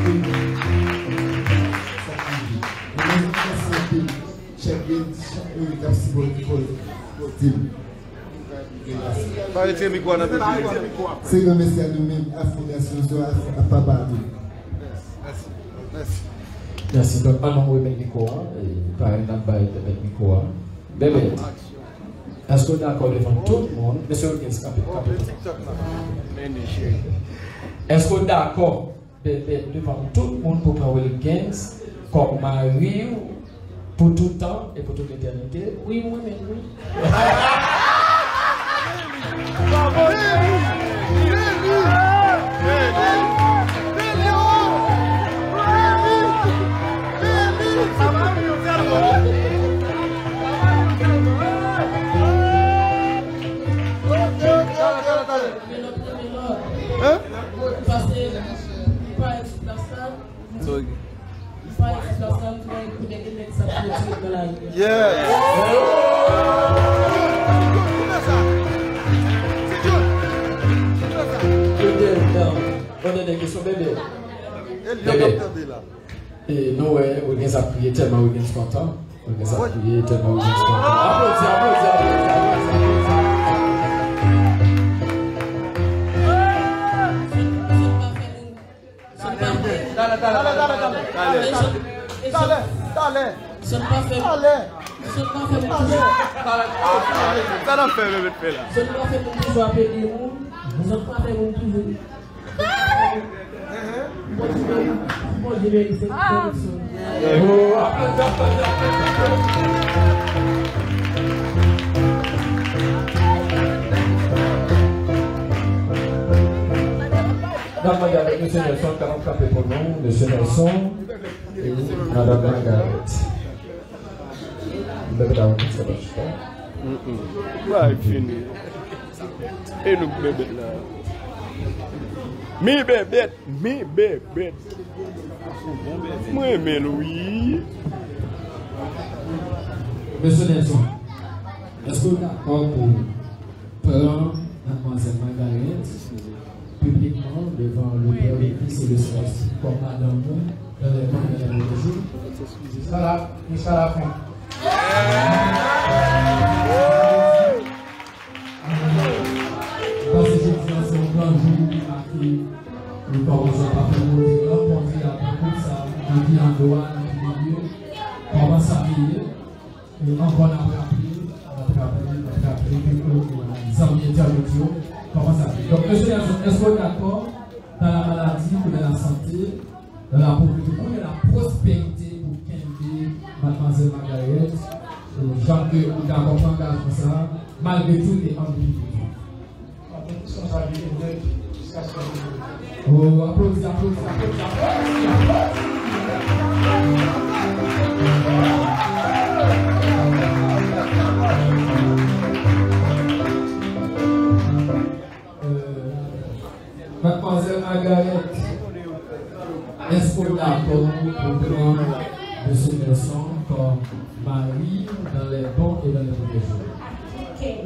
Parlez-vous de quoi? C'est comme si nous-mêmes, à la fondation, à papa. Merci. Merci. Donc, on va mettre le micro. Par exemple, on va mettre le micro. Bébé, est-ce que vous êtes d'accord devant tout le monde? Monsieur le est-ce que vous êtes d'accord devant tout le monde pour parler de quinze comme mari pour tout le temps et pour toute l'éternité? Oui, oui, oui, oui. Yeah. Et nous, on les a priés tellement on est content. On les a priés tellement on est content. Applaudissez, applaudissez, applaudissez. Dale, dale, dale, dale, dale. Dale, dale. Je ne pas faire. Dale. Je ne pas faire. Ça n'a fait, bébé, fait là. Je ne pas faire mon toujours appeler les mots. Je ne pas faire mon toujours. Moi, je vais essayer de faire Madame Margaret, M. Nelson, quarante capés pour nous, M. Nelson et Madame Margaret. Vous avez la honte, ça va pas. Ouais, fini. Et nous, bébé, là. Mi bébé, mi bébé. Moi, mais oui. Monsieur Nelson, est-ce que vous êtes d'accord pour prendre Mademoiselle Margaret publiquement devant le Père, le Fils et le Saint-Esprit comme Madame dans les mains de la religion? Jusqu'à la fin. Parce que je dis c'est un grand jour marqué le commencement par le mot de l'homme, on dit à beaucoup ça, on dit en droit, dans le milieu, comment s'habiller, et encore après appris, après appris, après appris, puis ça vient intervention, comment s'habiller. Donc, monsieur Nelson, est-ce que vous êtes d'accord dans la maladie ou dans la santé, dans la pauvreté ou dans la prospérité pour qu'elle Mademoiselle Margaret, Jean que vous avez compris engagement ça, malgré tout les ambiguïtés. Oh, applaudissez, applaudissez, applaudissez, Mademoiselle Margaret, est-ce qu'on a d'accord pour prendre M. Nelson comme mari dans les bons et dans les mauvais jours? Ok.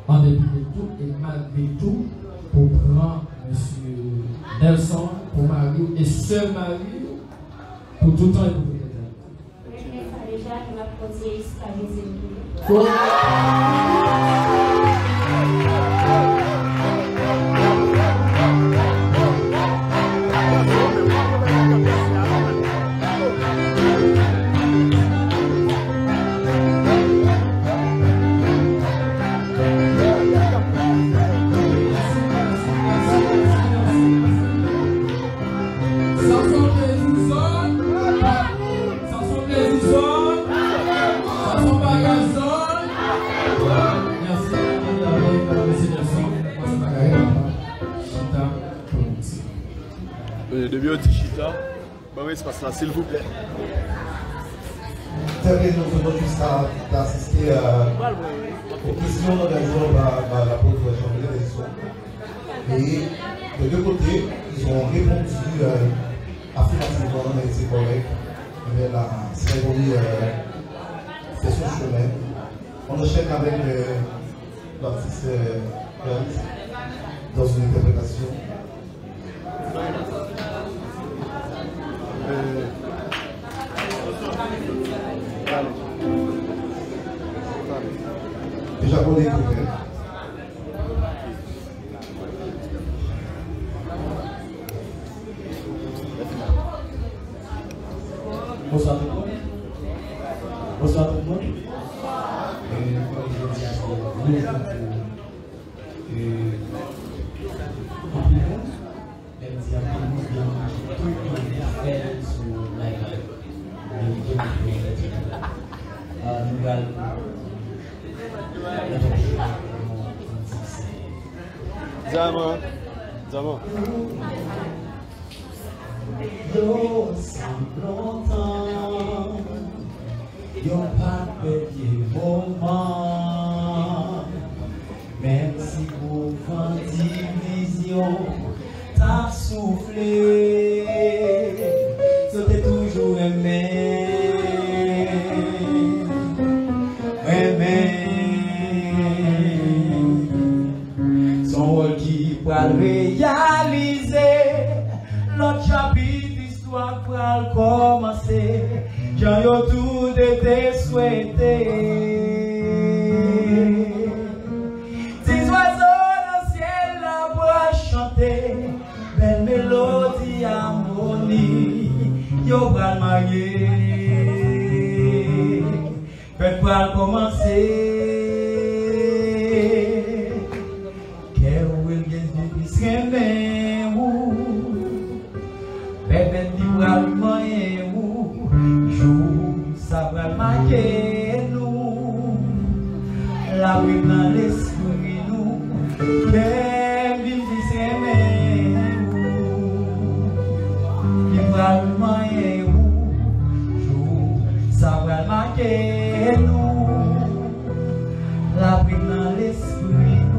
en dépit de tout et malgré tout, pour prendre M. Nelson, pour Marie et seul Marie, pour tout le temps et pour tout le temps. Déjà, il m'a posé jusqu'à De vieux Tichita, bon espace là, s'il vous plaît. Terminé notre vote jusqu'à assister aux questions organisées par l'apôtre Jean-Michel Nelson. Et de deux côtés, ils ont répondu euh, affirmativement, mais c'est correct. Mais la cérémonie euh, fait son chemin. On enchaîne avec euh, l'artiste euh, dans une interprétation. Euh, Déjà pour les écouter. Bonsoir tout le monde. Bonsoir tout le monde. Et comme je dis à ce moment-là, en plus, même si un peu de bien, tout le monde est fait sur la gueule. Nous allons. Zaman, Zaman. Yo sempre longtemps, yo pas perdu moment, même si pour fin division t'as soufflé, c'était toujours aimé, aimé, son rôle qui va réaliser. Notre chapitre d'histoire va commencer. J'en ai tout été souhaité. Des oiseaux dans le ciel la voix chanter. Belle mélodie, harmonie. Yo va marier. Faites va commencer. Quel will get me bébé dit vraiment où jour ça va marquer nous la vie dans l'esprit nous bébé dit c'est nous vraiment où jour ça va marquer nous la vie dans l'esprit nous.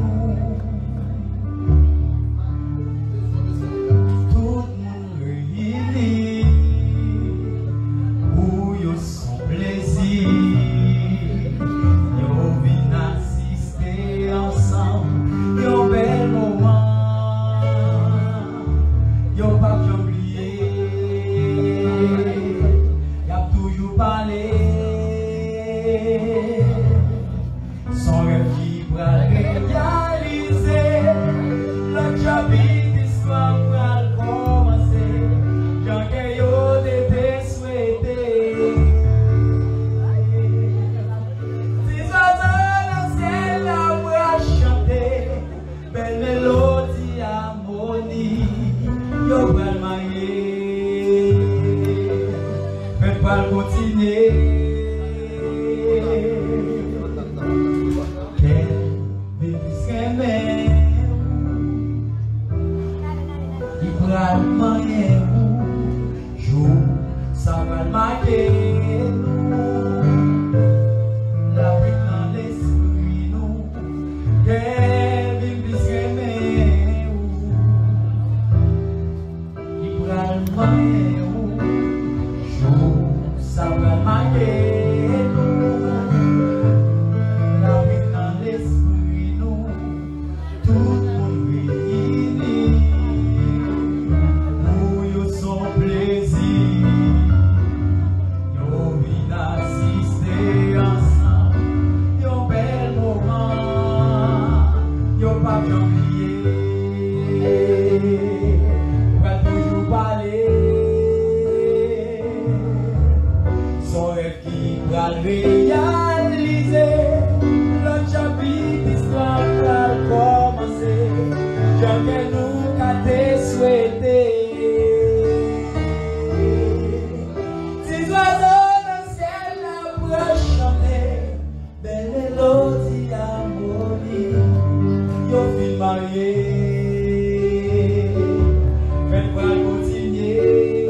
Son rêve qui va toujours parler. Son rêve qui va réaliser. Le chapitre d'histoire va commencer. J'aimerais nous qu'à te souhaiter. Ces oiseaux dans le ciel approchent chanter. Belle mélodie harmonie. Yo fin marié. Faites pas continuer.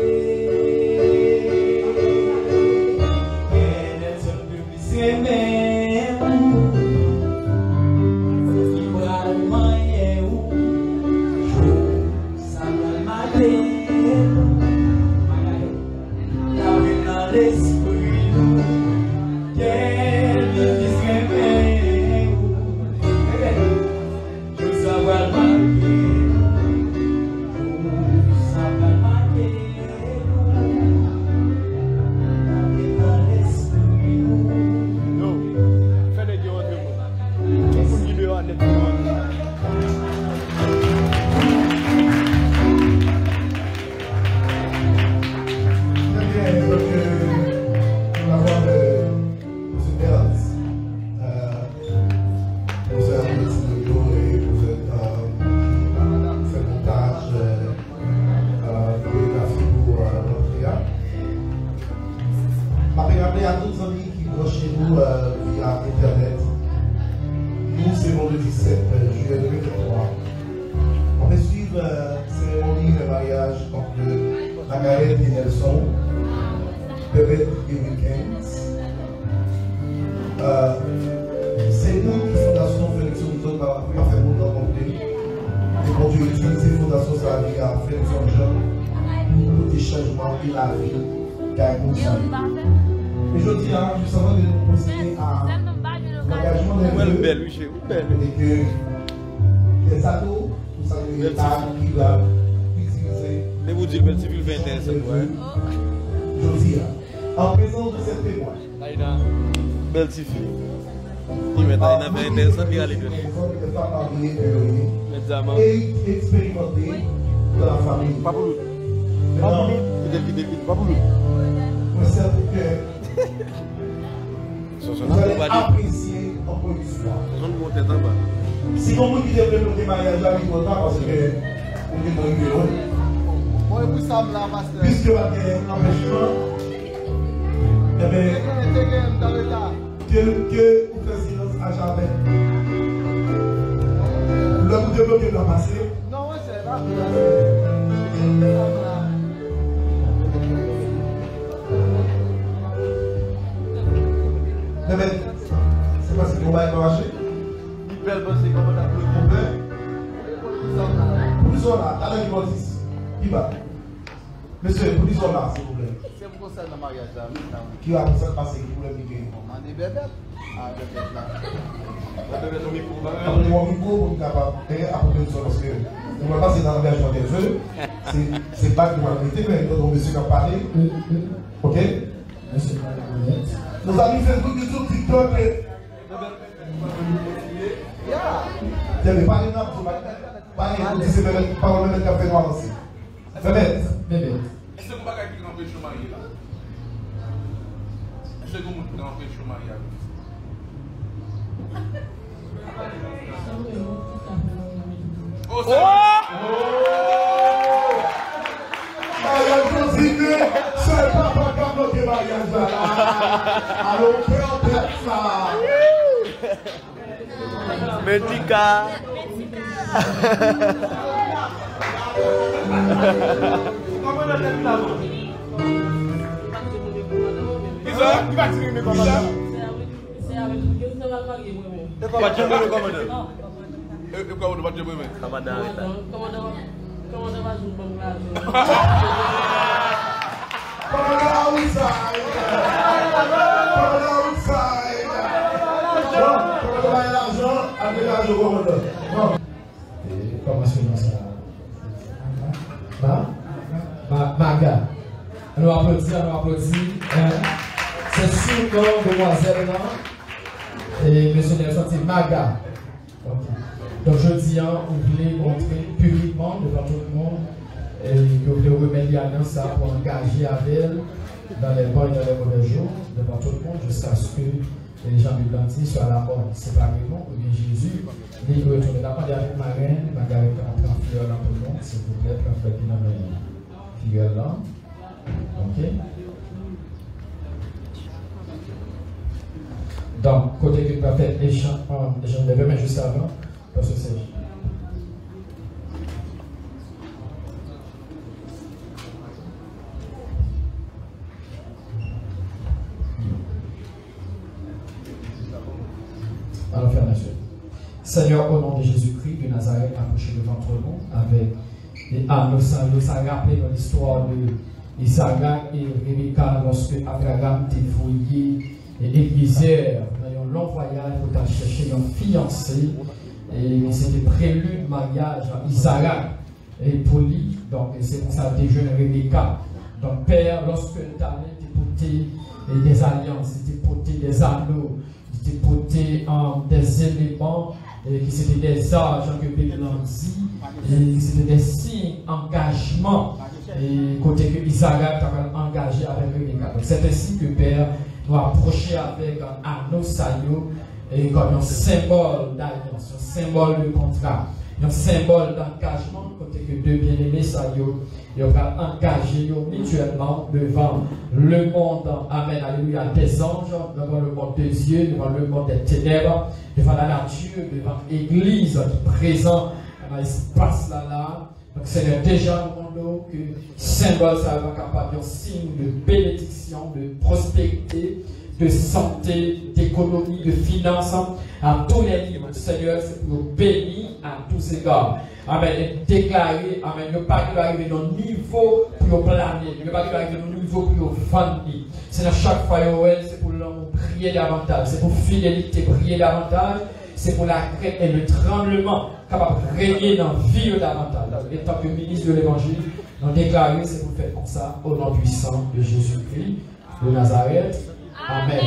Et d'être seul public c'est même. Il va le moyen où. Ça va le matin. La vie dans l'esprit. Quel public c'est même. Je savoir le marquer. À tous les amis qui branchent chez nous euh, via Internet. Nous, c'est vendredi sept juillet deux mille vingt-trois. On va suivre la euh, cérémonie de mariage entre Margaret et Nelson, Bébé et Wilkins. Euh, c'est nous qui Fondation Félix Horizon va faire mon temps complet. Et quand Dieu utilise ces fondations, ça va à Félix Horizon pour des changements et la vie gagne nous. Et je dis, hein, juste avant de nous procéder à l'engagement des deux, et que les ados, vous savez, l'État qui va utiliser. Mais vous dites le civil vingt et un, c'est quoi? Je dis, en présence de cette témoin. Belle petite fille. Il met dans vingt et un, ça vient à l'école. Et expérimenter dans la famille. Pas pour lui. Pas pour lui. Pas pour lui. Moi, c'est que vous allez apprécier encore une fois. Si vous voulez développer le mariage, là, il faut pas parce que on est dans une puisque vous avez un empêchement, eh bien, que vous faites silence à jamais. Là, vous développez le passé. Non, c'est là. Mais c'est parce que vous m'avez marché. Il peut penser comme on a pris le complet. Pour là, t'as l'air qui ici. Qui va? Monsieur, pour là, s'il vous plaît. C'est pour ça le mariage là. Qui va pour ça passer qui voulait piquer? On a des bébés. Ah, bébés là. Bébés au micro. Après, mon micro, pour être capable d'apporter une chose parce que on va passer dans l'engagement des jeux. C'est pas que vous l'avez été, mais quand monsieur a parlé. Ok? Monsieur, nos amis Facebook, YouTube, TikTok. Il y avait pas d'énorme, pas d'énorme, c'est pas le même café noir aussi. Bébé. Bébé. Est-ce que vous avez qui empêche le mariage là? Est-ce que vous avez empêché le mariage? Oh! Mariage continue, c'est pas pas comme notre mariage là. Alors, on peut en faire ça. Medica. Comment on a fait là? Qui va tirer mes commandes? C'est avec vous que vous avez marié moi-même. Et quoi, tu veux le commander? Et quoi, on va te dire moi-même? Commandant. Commandant. Commandant va jouer bon là. Commandant outside. Commandant outside. Commandant l'argent, avec l'argent commandant. Comment c'est ça? Ma, Maga. On applaudit, on applaudit. C'est surnom demoiselle, non? Et monsieur Nelson, c'est Maga. Okay. Donc je dis, on voulait montrer publiquement devant tout le monde et que vous voulez remettre l'alliance pour engager avec elle dans les bons et dans les mauvais jours, devant tout le monde, jusqu'à ce que les gens du Blanty soient à la mort séparément, ou bien Jésus, il peut retourner la main avec ma reine, ma garde en figure dans tout le monde, s'il vous plaît, pour faire dans la figure là. Ok? Donc, côté que va faire échange, je devais mettre juste avant, parce que c'est. Alors, faire la suite. Seigneur, au nom de Jésus-Christ de Nazareth, approchez devant nous avec et à nos saluts, ça rappelle dans l'histoire de Isaac et Rebecca lorsque Abraham était fouillé et Élisée dans un long voyage pour aller chercher un fiancé et c'était prélude mariage à Isaac et pour lui, donc c'est pour ça des jeunes Rebecca. Donc Père, lorsque tu as porté des alliances, tu as porté des anneaux, tu as porté des éléments et qui c'était des argent que Bébé l'a dit, et c'était des signes, engagement, et côté que Isaac a engagé avec Rebecca. Donc c'est ainsi que Père nous approcher avec un anneau saillot et comme un symbole d'alliance, un symbole de contrat, un symbole d'engagement, côté que deux bien-aimés saillots, et on va engager mutuellement devant le monde, amen, alléluia, des anges, devant le monde des yeux, devant le monde des ténèbres, devant la nature, devant l'église qui est présente dans l'espace là là. Donc c'est déjà le monde que symbole ça va capable un signe de bénédiction, de prospérité, de santé, d'économie, de finances, à tous les niveaux. Seigneur, c'est pour bénir à tous égards. Amen. Et déclarer, amen, ne pas arriver dans le niveau pour planer, ne pas arriver dans le niveau pour vendre. C'est dans chaque fois, c'est pour l'homme prier davantage, c'est pour fidélité prier davantage, c'est pour la crête et le tremblement capable de régner dans la vie davantage. Et tant que ministre de l'évangile, nous déclarer, c'est pour faire comme ça, au nom puissant de Jésus-Christ de Nazareth. Amen.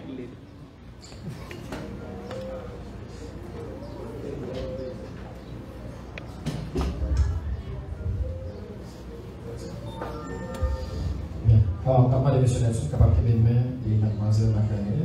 Bien. Alors, comment les missionnaires sont capables de mettre main et mademoiselle Margaret?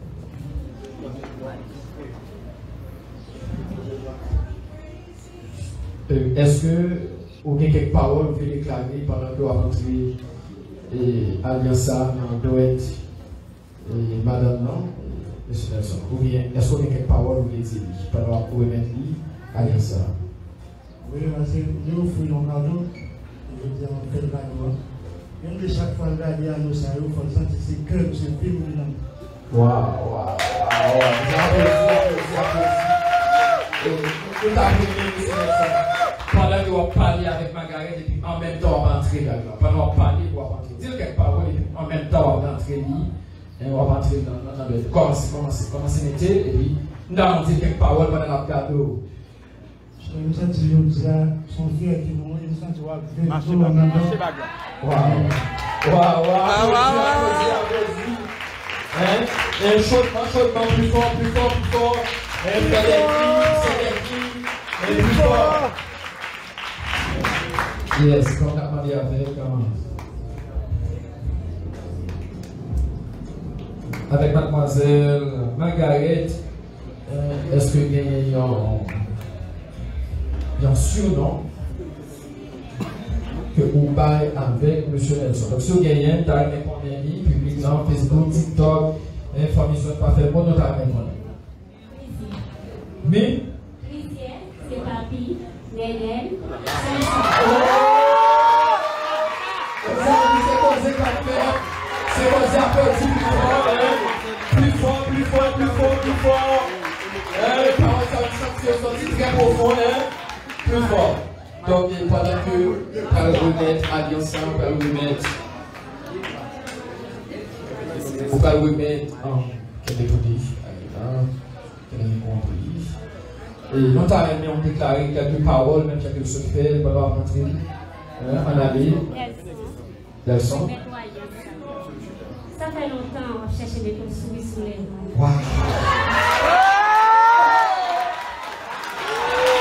Euh, Est-ce que vous avez quelques paroles que vous voulez déclarer pendant que vous avez rentré et alliance dans Doet et madame non, monsieur Nelson? Ou bien est-ce que vous avez quelques paroles que vous voulez dire pendant que vous remettez alliance? Oui, parce que nous offrons nos cadeaux, je veux dire, on fait le cadeau. Même de chaque fois que nous allons à nos salles, il faut sentir que c'est cœur, c'est film. Waouh, waouh, waouh, vous applaudissez, pendant que vous parlez avec Margaret et puis en même temps on va entrer là-dedans. Pendant que vous parlez, vous va rentrer. Dire quelques paroles et puis en même temps on va entrer et on va rentrer dans le. Commencez, commencez, commencez, mettez et puis nous allons dire quelques paroles pendant la cadeau. Je me sens toujours son frère qui nous dit ça, tu vois. Marchez bague. Waouh, waouh, waouh, waouh. Un chaudement, chaudement, plus fort, plus fort, plus fort. Un frère des filles, c'est des filles. Et plus fort. Yes, comme on a parlé avec, euh, avec mademoiselle Margaret, euh, est-ce qu'il y a un surnom que vous baillez avec M. Nelson? Donc, si vous gagnez un temps, vous avez un public dans Facebook, TikTok, information pas fait bon, nous avons mais Christian, c'est papi, Nénel. C'est vos applaudissements plus fort, plus fort, plus fort, plus fort. Les paroles sont très profondes, plus fort. Donc, pendant que par le remettre alliance, on va le remettre. On va le remettre en quel est compris. Et nous avons déclaré quelques paroles, même quelques secrets, pour avoir rentré en aller. Quelles sont? Ça fait longtemps qu'on cherche des construits sous les mains. Wow.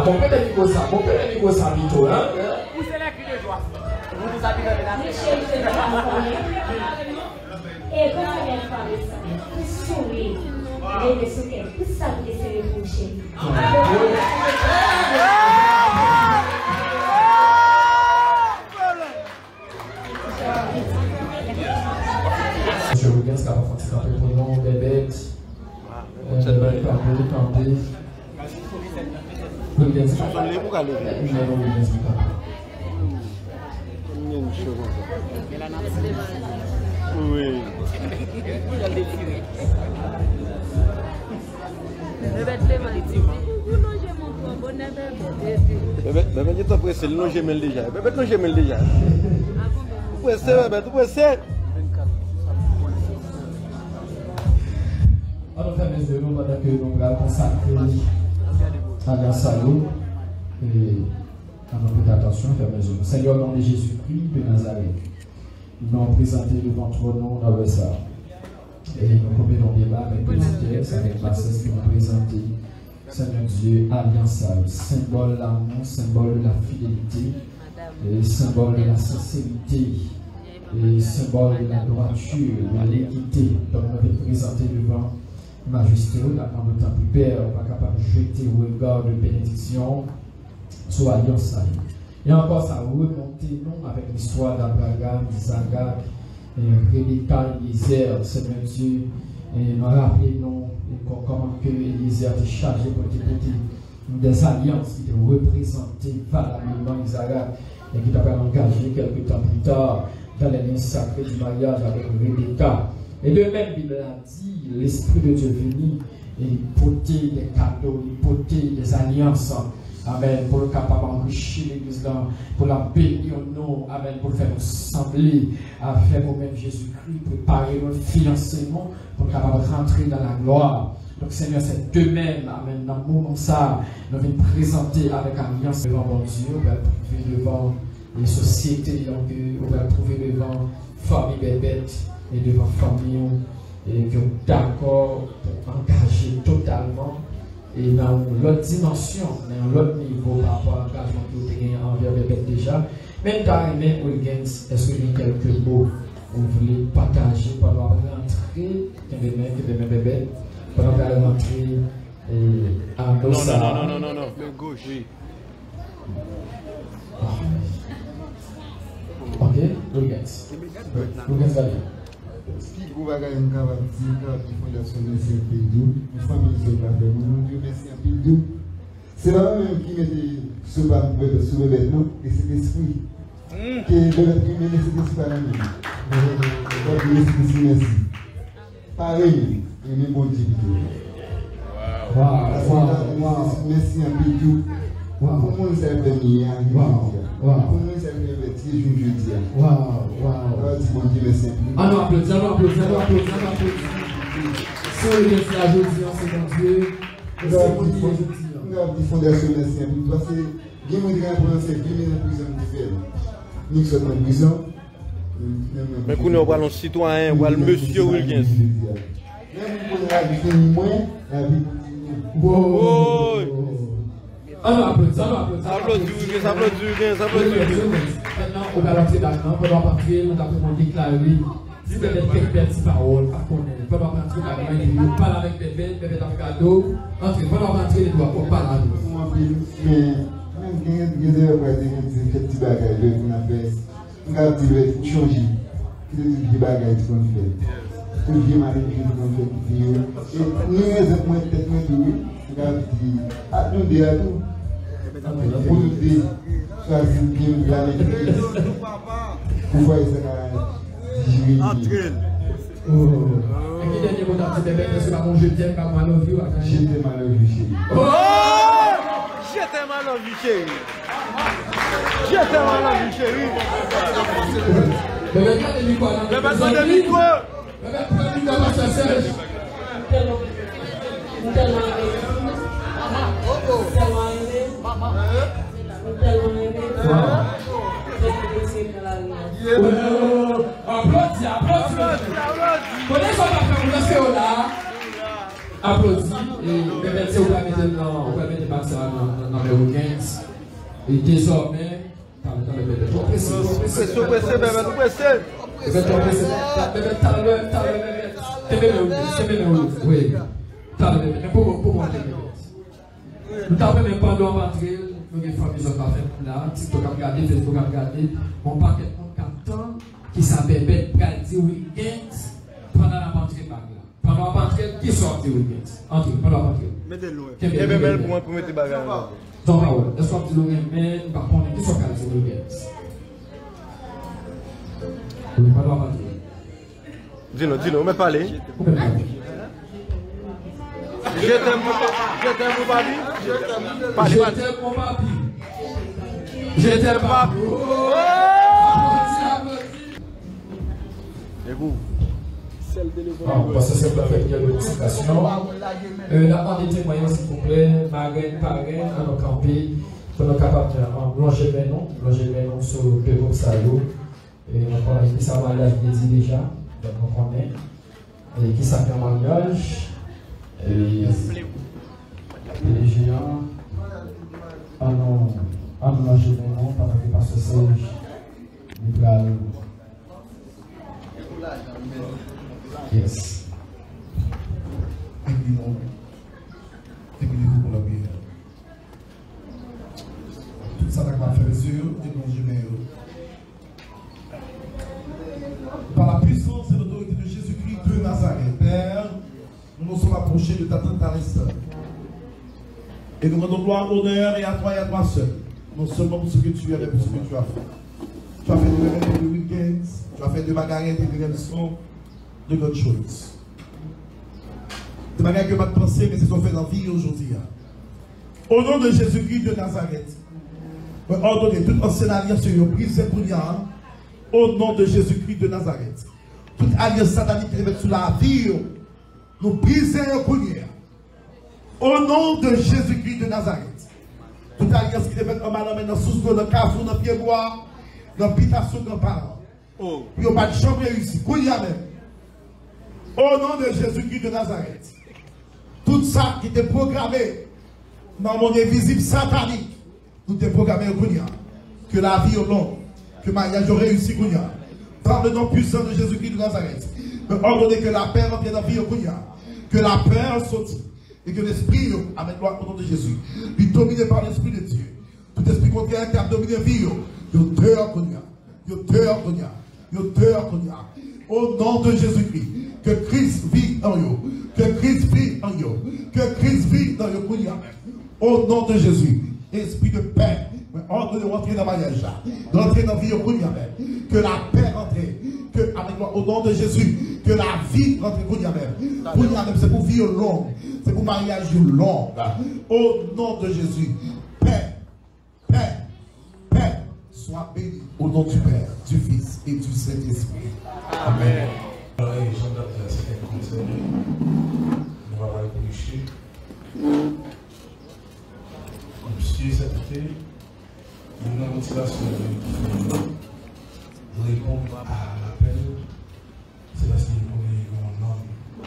bon, peut-être qu'il faut ça, bon, peut-être qu'il faut ça, plutôt, hein? Poussez la cri de joie. Vous vous habillez avec la Michel, je vais pas parler. Et quand on vient parler ça, vous souriez. Et le sourire, vous savez que c'est le boucher. Je regarde ce qu'on va faire un peu pour nous, bébête. Tendez, tendez. Vous regardez ce qu'on va faire. Oui. Bébé, bébé, je t'en prie, c'est le nom Gmail déjà. Bébé, non Gmail déjà. Vous pressez, bébé, vous pressez. Alors, frères et sœurs, pendant que nous allons consacrer à la salut et à notre attention, frères et sœurs. Seigneur, au nom de Jésus-Christ de Nazareth, nous allons présenter devant ton nom dans ça. Et nous comprenons débat avec petitesse, avec bassesse pour nous présenter, Seigneur Dieu, alliance, symbole de l'amour, symbole de la fidélité, et symbole de la sincérité, et symbole de la droiture, de l'équité. Donc nous allons présenter devant Majesté, la grande temps plus père, pas capable de jeter au regard de bénédiction sur l'alliance. Et encore ça remonter nous avec l'histoire d'Abraham, d'Isaac, et Rebecca, Élisée, Seigneur Dieu, et nous rappeler nous comment que Élisée a été chargé pour écouter des alliances qui étaient représentées valablement Isaac et qui t'a engagé quelques temps plus tard dans les liens sacrés du mariage avec Rebecca. Et de même, il a dit, l'Esprit de Dieu venu et porter des cadeaux, il porter des alliances. Amen. Pour le capable d'enrichir l'église, pour la bénir au nom. Amen. Pour le faire nous sembler à faire nous-mêmes Jésus-Christ, préparer notre fiancément pour le capable de rentrer dans la gloire. Donc, Seigneur, c'est d'eux-mêmes, amen, dans le moment ça, nous venons présenter avec alliance devant mon Dieu, on va trouver devant les sociétés, on va trouver devant famille bébête et devant famille, et que d'accord pour engager totalement. Et dans l'autre dimension, dans l'autre niveau par rapport à l'engagement que vous avez envers bébête déjà, même carrément, est-ce qu'il y a quelques mots que vous voulez partager pendant rentrer, que bébé, pendant qu'elle est rentrée à Nossa? Non, non, non, non, non, le gauche, oui. Ok, Wilkins. Wilkins va bien. Si vous avez un capable de dire que la fondation de C P D, une famille se va faire, mon Dieu, merci un peu de. C'est la même qui mettait ce bas sur le vêtement, et c'est l'esprit. Qui est le premier, c'est l'esprit par la nuit. Donc, merci. Pareil, et même bon Dieu. Merci un peu de. Pour moi, c'est un peu de. Pour moi, c'est un peu de. Je dis. Waouh, waouh. Ah non, applaudis, ah non, applaudis, ah non, applaudis, ah non, applaudis. Si on est là, je dis, c'est mon Dieu. Nous avons des fondations de l'ancien but parce que bien moins de grands pour lancer bien moins de prison de faire. Nous sommes en prison. Mais qu'on est pas un citoyen ou un monsieur Wilkins. Même pour la vie moins, la vie. Wow. Ah non, applaudis, ah non, applaudis. Applaudis, Wilkins, applaudis, Wilkins, applaudis. Maintenant, on va lancer d'accord, on va partir, on va déclarer. Si vous avez quelques petites paroles, par contre, on va rentrer dans le monde, on parle avec bébé, bébé dans le cadeau, entrez, on va rentrer les doigts, on parle à nous. Mais, même quand il y a des petits bagages, on a fait, on a dit, changer, il y a des bagages qu'on fait. Tout le monde a dit qu'on fait. Et nous, les enfants, peut-être, on a dit, ah, nous, on a tout. Pour nous dire, choisir bien la maîtrise. Pour voir ça. Entrez. Oh. Et puis, dernier mot dans ce bébé, est-ce que je t'aime, pas moi, love you? Je t'aime, I love you, chérie. Oh! Je t'aime, I love you, chérie. Je t'aime, I love you, chérie. Bébé, prends le micro. Bébé, prends le micro. Bébé, prends le micro, parce que c'est applaudis, applaudis. Connaissez pas faire vous laisser là. Applaudis. Et bébé, c'est vous va mettre dans, vous va mettre pas ça dans le week-ends. Et désormais, t'as le temps de mettre trop pressé. Pressé, pressé, bébé, tout pressé. Bébé, trop pressé. Bébé, t'as le t'as le bébé. T'es bébé, c'est bébé, oui. T'as le bébé, mais pour pour moi, nous t'avons même pas de rentrer, nous avons une famille qui a fait là, TikTok a regardé, Facebook a regardé, mon paquet de monde captant qui s'appelle bébé, qui a dit week-end pendant la rentrée bague là. Pendant la rentrée, qui sort du week-end? Entrez, pendant la rentrée. Mettez loin. Et bébé, pour moi, pour mettre bague là. Donc, est-ce qu'on dit le mais par contre, qui sont calés sur le week-end? Oui, pendant la rentrée. Dis-nous, dis-nous, on va parler. Je t'aime, je t'aime, mon papi. Je t'aime, mon papi. Je t'aime, papi. Et vous? Bon, parce que c'est parfait, il y a une participation. Euh, la part des témoignages, s'il vous plaît, marraine, parraine, à nos campés, pour nous capables de blancher les noms, blancher les noms sur le groupe Salo. Et on connaît qui ça mariage dit déjà, donc on connaît. Et qui ça fait un mariage. Et les géants, ah non, ah non, je vais non, parce que parce que c'est libéral. Yes. Écoutez-nous. Écoutez-vous pour la prière. Tout ça n'a pas fait les yeux et non je mets. Par la puissance et l'autorité de Jésus-Christ de Nazareth, Père, nous nous sommes approchés de ta tente à l'instant. Et nous rendons gloire, honneur et à toi et à toi seul. Non seulement pour ce que tu as, mais pour ce que tu as fait. Tu as fait de l'événement de week-ends, tu as fait de bagarrettes et de rédemptions, de grandes choses. De manière que pas de penser, mais c'est ce qu'on fait dans la vie aujourd'hui. Au nom de Jésus-Christ de Nazareth, ordonnez toute ancienne alliance sur le brisé pour au nom de Jésus-Christ de Nazareth. Toute alliance satanique qui est sous la vie, nous brisons le collier. Au nom de Jésus-Christ de Nazareth. Toute alliance qui est faite en malheur, dans sous dans le carrefour, dans le pied bois, dans le pitasson, dans le parent. Oh. Puis on va de chambre réussi. Collier même. Au nom de Jésus-Christ de Nazareth. Tout ça qui était programmé dans le monde invisible satanique, nous était programmé au collier. Que la vie au long. Que mariage réussi Kounia. Dans le nom puissant de Jésus-Christ de Nazareth. Ordonnez que la paix revienne dans la vie au Kounia. Que la paix saute. Et que l'esprit, avec gloire au nom de Jésus, lui dominé par l'esprit de Dieu. Tout esprit contraire qui a dominé la vie, yo dehors Kounia. Yo dehors Kounia. Yo dehors Kounia. Au nom de Jésus-Christ. Que Christ vit en yo. Que Christ vit en yo. Que Christ vit dans yo Kounia. Au nom de Jésus. Esprit de paix. Ordre de rentrer dans le mariage, d'entrer dans la vie au Kounia. Que la paix rentre, que avec moi, au nom de Jésus, que la vie rentre au Kounia. Kounia, c'est pour vie longue, c'est pour mariage long. Au nom de Jésus, paix, paix, paix, sois béni au nom du Père, du Fils et du Saint-Esprit. Amen. Alors, Jean-Baptiste, c'est un conseil. On va pas réfléchir. Monsieur, ça fait une motivation de répondre à l'appel, c'est parce qu'il connaît un homme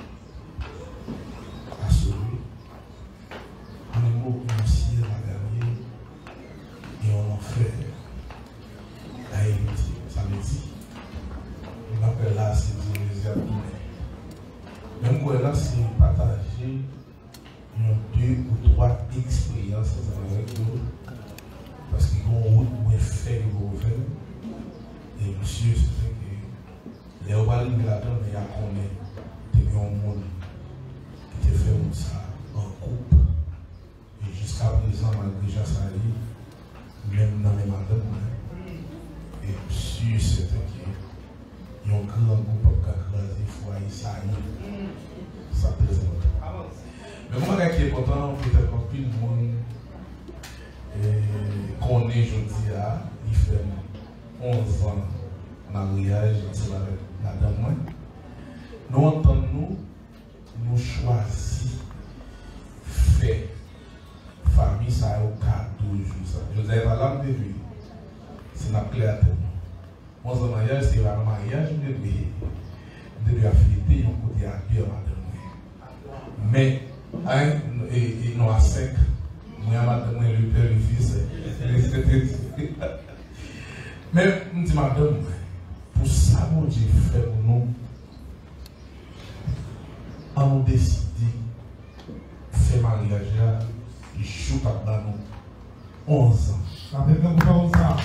à sauver. On est mot ciel à gagner et on en fait à éviter. Ça veut dire, l'appel là, c'est de réserver. Même moi là, c'est partager deux ou trois expériences avec nous. Parce qu'ils ont une route moins fait que vous faites. Et monsieur, c'est que les Ouali de la donne, il y a combien de monde qui te fait ça en couple. Et jusqu'à présent, malgré ça, même dans les madames. Et monsieur, c'est que y a un grand groupe qui a crasé le foyer, ça ça présente. Mais moi, ce qui est important, peut-être que tout le monde qu'on est aujourd'hui, il fait onze ans mariage, c'est la dame. Nous entendons, nous choisissons faire famille, ça au cadeau. Joseph a l'âme de lui. C'est la claire. onze ans mariage, c'est un mariage de lui. De lui affilier, on côté à Dieu, madame. Mais, un, et, et nous à cinq, Moi, madame, moi, le père et le fils. Mais, je dis, madame, pour ça, mon Dieu fait pour nous, on a décidé de faire mariage, je joue à nous onze ans. Ça fait comme ça, onze ans.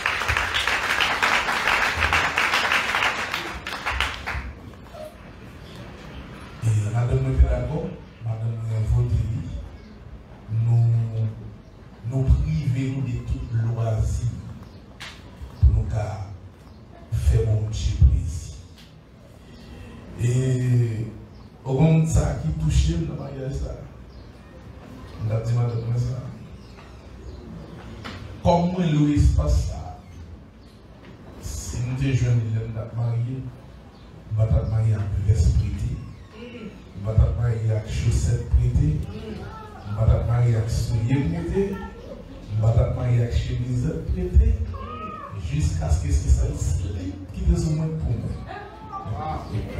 Et madame nous était d'accord, madame nous voté, nous nous priver de tout loisir pour nous faire mon petit plaisir. Et au moment ça qui touchait le mariage, ça, on a dit madame ça. Comment l'espace ça, si nous sommes jeunes, nous sommes mariés, nous sommes mariés avec l'esprit. Je vais te marier avec chaussettes prêtées, je vais te marier avec souliers prêtés, je vais te marier avec chemise prêtée, jusqu'à ce que c'est ça qui te soit moins pour moi.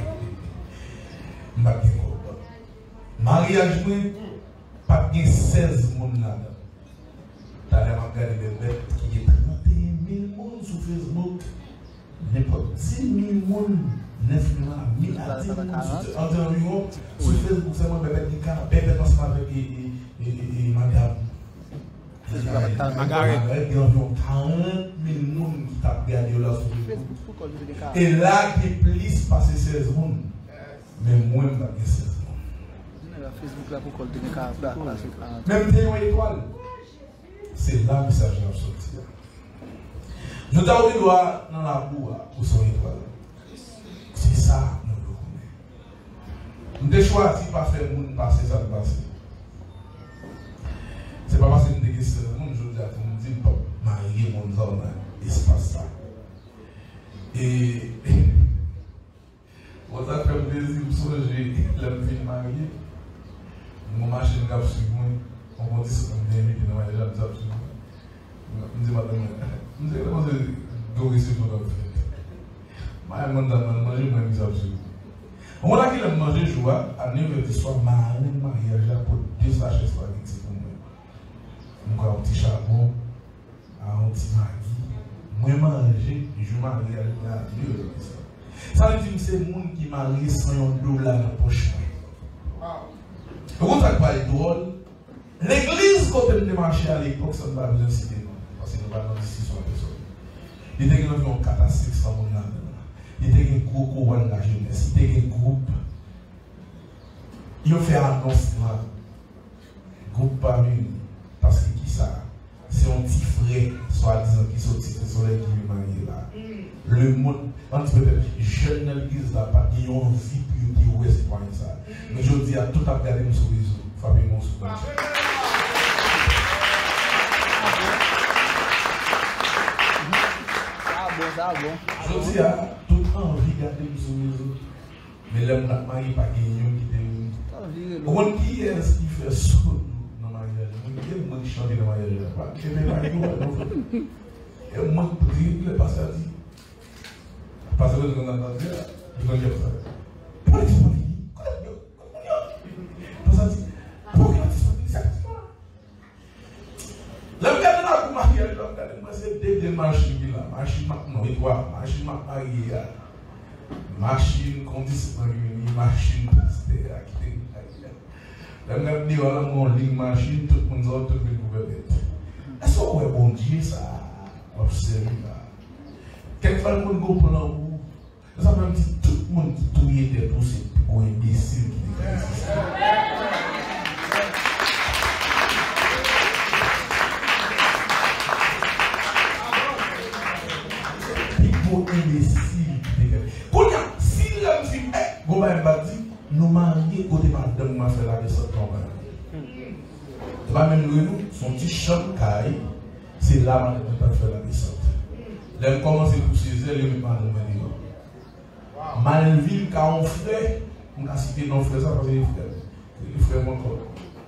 Je vais te mariage, pas de seize personnes là-dedans. Tu as regardé des bêtes qui est trente et un mille personnes sur Facebook, n'importe dix mille personnes. neuf mille à dix mille environ sur Facebook, c'est moi qui bébé ensemble avec madame. Il y a environ quarante mille personnes qui tapent regardé là sur Facebook. Et là, il y a plus passé seize personnes. Mais moi, je ne pas seize personnes. Même si une étoile, c'est là que ça vient sortir. Je t'ai dit doigt dans la boue pour son étoile. C'est ça, nous le connaissons. Nous avons choisi de ne pas faire le monde passer ça de passer. Ce n'est pas parce que nous avons dit que nous avons dit que nous marier mon homme dans l'espace ça. Et on a fait plaisir de songer l'homme qui est marié. Mon machine qui a suivi moi, on dit que nous avons dit que nous avons déjà suivi moi. Nous disons madame, nous disons que nous avons dit que nous avons fait. Je ne sais pas si je vais manger. On a dit que manger joie à neuf heures du soir, je mariage pour deux sachets spaghetti pour moi. Je vais un petit charbon, un petit maggi. Je manger, je mariage à deux heures du soir. Ça veut dire que c'est le monde qui marie cent dollars dans la poche. Vous ne pas drôle. L'église, quand elle marché à l'époque, ça ne va pas bien citer. Parce que nous ne sommes pas dans discussion avec ça. Il y a environ quatre à six cents personnes. Il y a un groupe qui a la jeunesse, il y a un groupe. Ils ont fait annonce là. Groupe parmi parce que qui ça? C'est un petit frère, soi-disant, qui sont petit frère soleil qui est marié là. Le monde, un petit peu jeune dans l'église là, pas qui ont envie pour dire où est-ce qu'on ça. Mais je dis à tout à regarder sur les réseaux, Fabien Monsou. Je dis à tout envie de garder sur les réseaux. Mais l'homme n'a pas gagné qui était. On qui est-ce qui fait ça dans le mariage? Qui est le qui chante dans le mariage? Je ne sais pas. Et moi, je dis, il est passé à dire. Parce que nous avons entendu, nous avons dit ça. Pourquoi est-ce qu'on dit? Nous avons dit, pourquoi est-ce qu'on dit ça? Le gars de la mariage, c'est des machines qui là. Machine maintenant, et quoi? Machine mariée. Machine conditionnée, machine postée. Le gars dit, voilà, mon ligne machine, tout le monde a tout le gouvernement. Est-ce qu'on est bon Dieu ça? Observe là. Quelquefois, le monde comprend où. Ça veut dire tout le monde qui touille des poussées pour imbécile qui existe. Pour imbécile qui existe. Si l'homme dit, eh, Goba m'a dit, nous marions côté madame m'a fait la descente en bas. Pas même nous, son petit champ caille, c'est là madame m'a fait la descente. L'homme commence à pousser ses ailes, il m'a demandé. Malville, car on frère, on a cité nos frères, ça parce que les frères, les frères mon corps.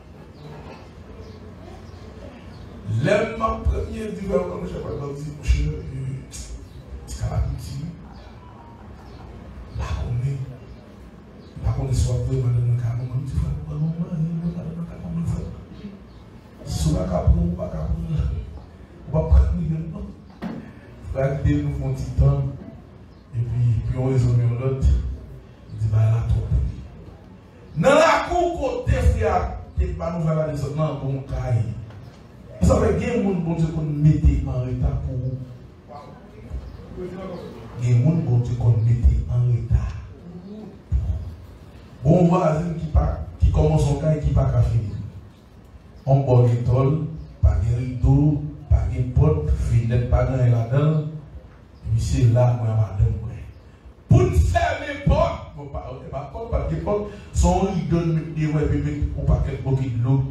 L'homme m'a premier dit, comme je n'ai pas dit, je c'est qu'à la petite. Là, on est. Là, on est soit peu, madame, car on dit, madame, madame, madame, madame, madame, prendre, pas prendre. On va prendre million. Frère, nous font un petit temps. Et puis, puis on résout l'autre. Il dit, bah là, trop. Dans la cour, côté frère, il n'y a pas de nouvelle de ce nom pour un cahier. Ça veut dire que les gens bon Dieu qu'on mette en retard pour vous. Les gens bon Dieu qu'on mette en retard. Bon voisin qui, qui commence son cas et qui pas qu'à finir. On boit les tôles, pas de rideau, pas de porte, fenêtre, pas de là-dedans. Et puis c'est là, moi, madame, moi. Pour nous fermer les portes, on ne pas pas de porte, son rideau, des ouais, bébé, on pas quel bouquet de l'eau.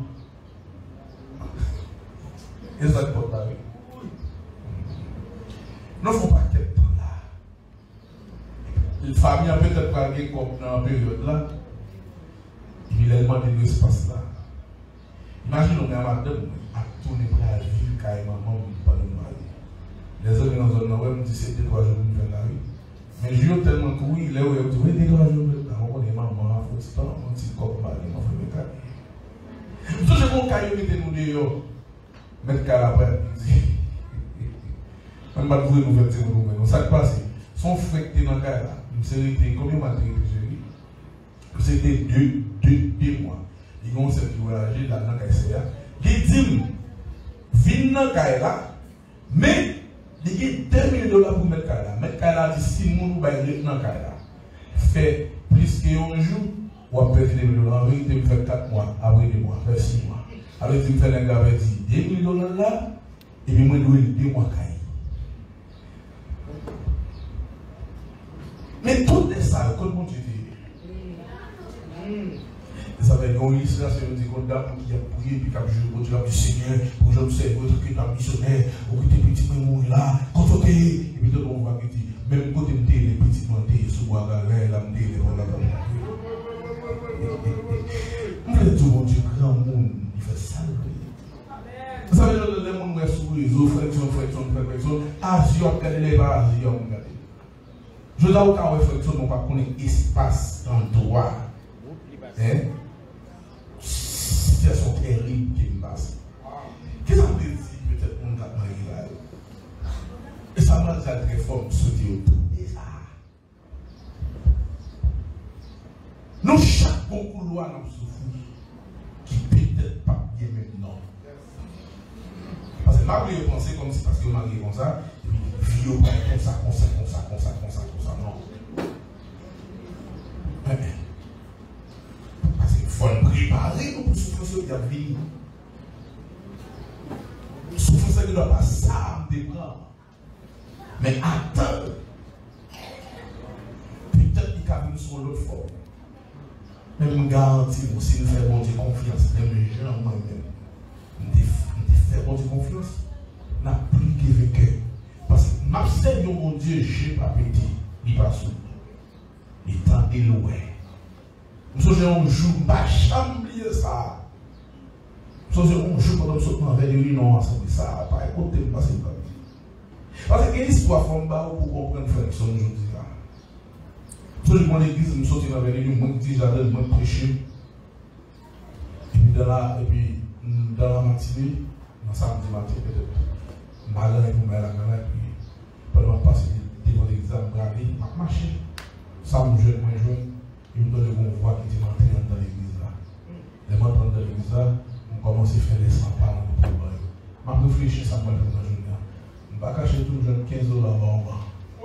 Et ça ne peut pas arriver. Nous ne faisons pas quel temps là. La famille a peut-être pas gagné comme dans la période là. Il a demandé de l'espace là. Imaginez, on a madame à tourner pour la ville, car maman ne pas de mari. Les autres dans la zone nord, me disent c'est deux trois jours de la rue. Mais je dis tellement que oui, il est où il dit oui, deux trois jours de la rue. On est maman, il faut que mon petit corps mari, mon frère me caille. Tout ce qu'on caille, mettez nous dehors. Mettre qu'à la après, il dit même pas de vous nouvelles, c'est nous nous. Ça passe. Son frère qui est dans le cas là, c'était combien de matins c'était deux, deux, deux mois. Ils ont cette voyage dans le cas. Ils disent, viens dans le cas là, mais il y a deux mille dollars pour mettre cas là. Mettre cas là, dit si nous va aller dans le cas là. Fait plus qu'un jour, ou après deux mille dollars, en vérité, il fait quatre mois, après deux mois, après six mois. Alors, il me fait un gars avec deux mille dollars là, et puis moi, je dois deux mois caille. Mais tout est ça, comment tu dis? Ça va être une illustration de Gonda qui a prié, puis qui a joué pour Dieu, Seigneur, pour je me sais, votre qui est missionnaire, pour que tes petits mourir là, quand on est, et puis tout le monde va dire, même quand tu me dis, les petits montés, sous bois, la mer, la mer, les voilà, comme ça. Mais tout le monde, grand monde, il fait ça. Vous savez, le monde est sous les eaux, flexion, flexion, flexion, Asion, regardez-les, Asion, regardez. Je dois avoir une réflexion, non pas qu'on ait espace dans le droit. Hein? Situation terrible qui me passe. Qu'est-ce que ça veut dire peut-être qu'on a marié là? Et ça m'a dit à la réforme sauter autour. Et ça. Nous, chaque bon couloir dans le souffle qui peut-être pas bien maintenant. Parce que ma vie, je pensais comme si parce que marié comme ça, et puis vie au bain comme ça, comme ça, comme ça, comme ça, comme ça, comme ça, non. Mais, parce qu'il faut le préparer pour souffrir de la vie. Souffrir, ça ne doit pas ça dépendre. Mais attends. Peut-être qu'il a vu sur l'autre forme. Mais je me garantis, si nous faisons bon Dieu confiance, même les gens, moi-même, nous faisons bon Dieu confiance, n'a plus que vécu. Parce que m'absède mon Dieu, je n'ai pas pété, il n'est pas sous. Il est en éloigné. Nous sommes un jour, pas chamblier ça. Nous sommes un jour, pendant que nous sommes vers les réunions ensemble, ça, pas écouter, pas c'est pas. Parce que l'histoire forme pour comprendre frère qui sont aujourd'hui là. Tout le monde l'église, nous sommes dans les réunions, moi qui dis j'adore, moi prêcher. Et puis dans la, et puis dans la matinée, dans samedi matin peut-être, malin et pour mettre la caméra, puis pendant que je passe devant l'église, je vais marcher. Ça me jeune, moi jeune. Il me donne une voix qui dit m'entrer dans l'église là. Les m'entendre dans l'église là, on commence à faire les cent pas dans le problème. Je réfléchis ça moi dans la journée. Je ne vais pas cacher tout jeune quinze dollars en bas.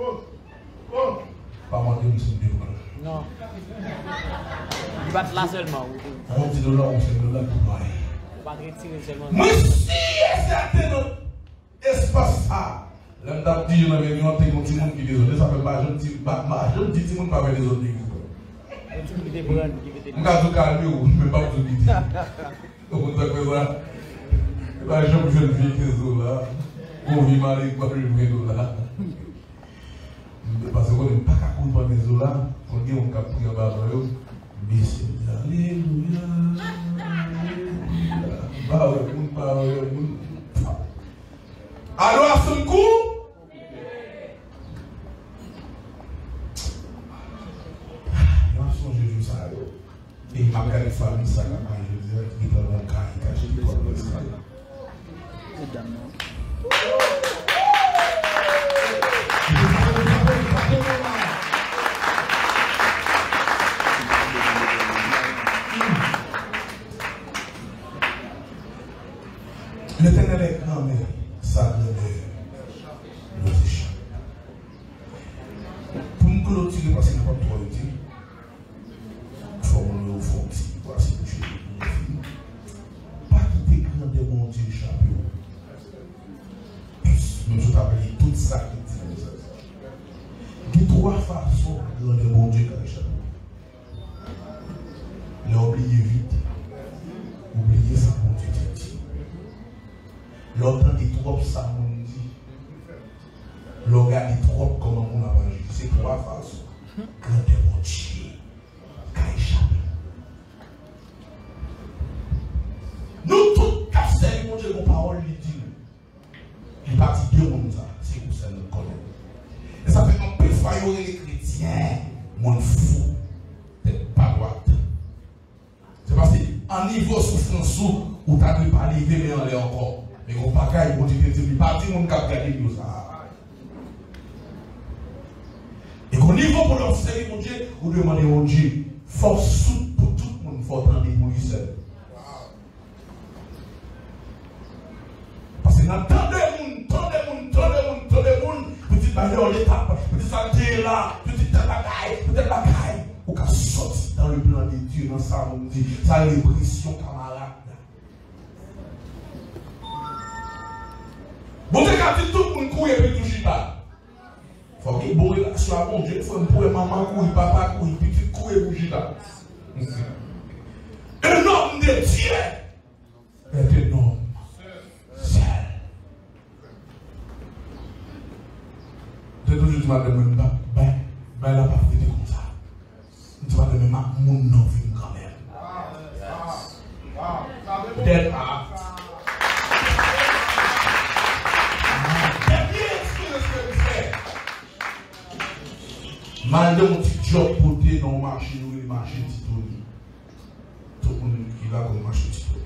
Pas moi de me souvenir. Non. Il va là seulement. Un petit dollar, on fait dollar pour moi. Il va retirer seulement. Mais si c'est notre espace ça. Là, je dis, il y a un petit monde qui est désolé, ça fait pas, je ne dis pas, je ne dis pas avec les autres églises. Je ne vais pas calmer ou je ne vais pas vous dire. Donc, on fait ça. Là, je me fais vie quinze dollars. On vit mal avec vingt dollars. Parce qu'on n'est pas qu'à couper quinze dollars. On dit on a pris un barreau. Mais c'est alléluia. Barreau, barreau. Alors, à ce coup, et il m'a regardé famille, ça, là, je disais, il doit avoir un cas, il cache, il doit avoir un cas. parce que n'importe quoi dit, il faut qu'on au fond, si voici le Dieu. Pas quitter grand de mon Dieu échappé. Nous nous appelons tout ça qui dit. Il y a trois façons de grand de mon Dieu qui échappé. L'oublier vite, oublier ça mon Dieu dit. L'entendre trop ça mon dit. L'organe trop comment on a mangé. C'est trois façons. Grand de mon Dieu qui échappé. Nous tous cassés, mon Dieu, mon parole lui dit. Il partit de monde ça, c'est pour ça que nous connaissons. Et ça fait un peu foyer les chrétiens, mon fou, d'être pas droite. C'est parce qu'en niveau souffrance, où tu as ne pas arriver, mais on est encore. Mais on ne peut pas y dire, il pas dire mon cap garder nous ça. Et qu'au niveau pour l'observer, mon Dieu, vous demandez mon Dieu, force pour tout le monde, il faut attendre pour lui seul. Parce que dans tant de monde, tant de monde, tant de monde, tant de monde, petite bagarre l'étape, petite santé là, petite bagaille, petite bagaille, ou qu'à sortir dans le plan de Dieu, dans ça, on dit, ça l'impression camarade. Bon, c'est quand tout le monde couille et puis tout chita. Il faut qu'il y ait une bonne relation à mon Dieu, il faut que pour maman couille, papa couille, petit couille et chita. Un homme de Dieu est un homme. Je toujours tu vas demander, ben, ben la partie de comme ça. Tu vas demander, mon nom vient quand même. D'être à. Mal de mon petit job porté dans le marché, ou le marché de Titoni. Tout le monde qui va comme marché de Titoni.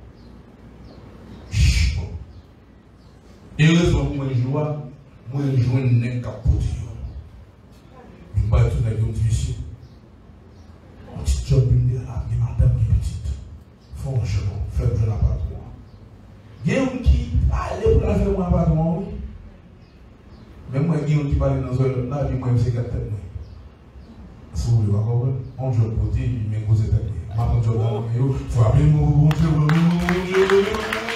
Et heureusement pour moi, je vois. Moi, je joue un nez capoté. Je ne vais pas tout dans ici. Un petit job, il est là, il madame qui est petite. Franchement, faible de l'appartement. Il y a un qui allait pour la faire mon appartement, oui. Même moi, il y a un qui parle dans ce là, il m'a dit que c'est si vous voulez comprendre, on joue le côté, il m'a posé tête. Je vais job là, il faut appeler mon bon Dieu, mon Dieu.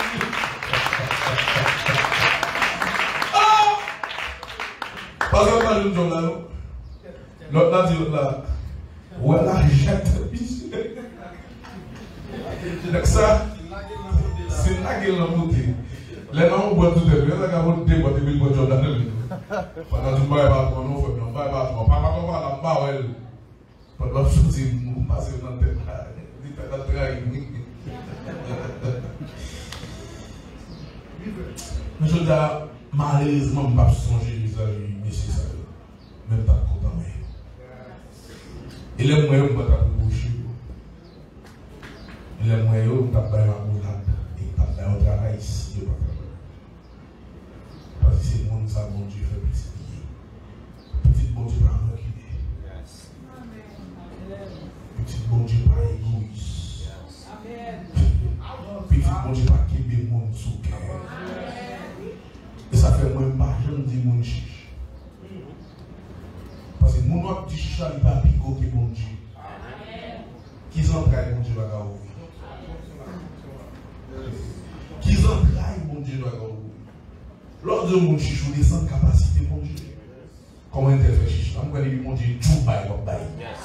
Parce que quand je job là, l'autre là dit l'autre là, ouais là, jette. Donc ça, c'est là qu'il a monté. Les gens boivent tout de suite, les gens vont déboîter, ils vont job là. Pendant que je ne vais pas, je ne vais pas, je ne vais pas, je ne vais pas. Pendant que je ne vais pas, je ne vais pas. Mais je dis, malheureusement, je ne vais pas songer vis-à-vis de monsieur ça. Même pas content. Il est moyen de me faire boucher. Il est moyen de me faire la boulade. Il est moyen de travailler ici. Parce que c'est le monde, ça, mon Dieu, fait petit. Petit bon Dieu, pas reculer. Petit bon Dieu, pas égoïste. Petit bon Dieu, pas qu'il y ait des monde sous cœur. Et ça fait moins pas, je ne dis mon chiche. Parce que mon autre petit chicha, il n'est pas picot qui bon Dieu. Qui s'entraille, mon Dieu, va gagner. Qui s'entraille, mon Dieu, va gagner. Lors de mon chichou, il est sans capacité, mon Dieu. Comment il fait chichou? Je vais dire, mon Dieu, tout bail, tout bail.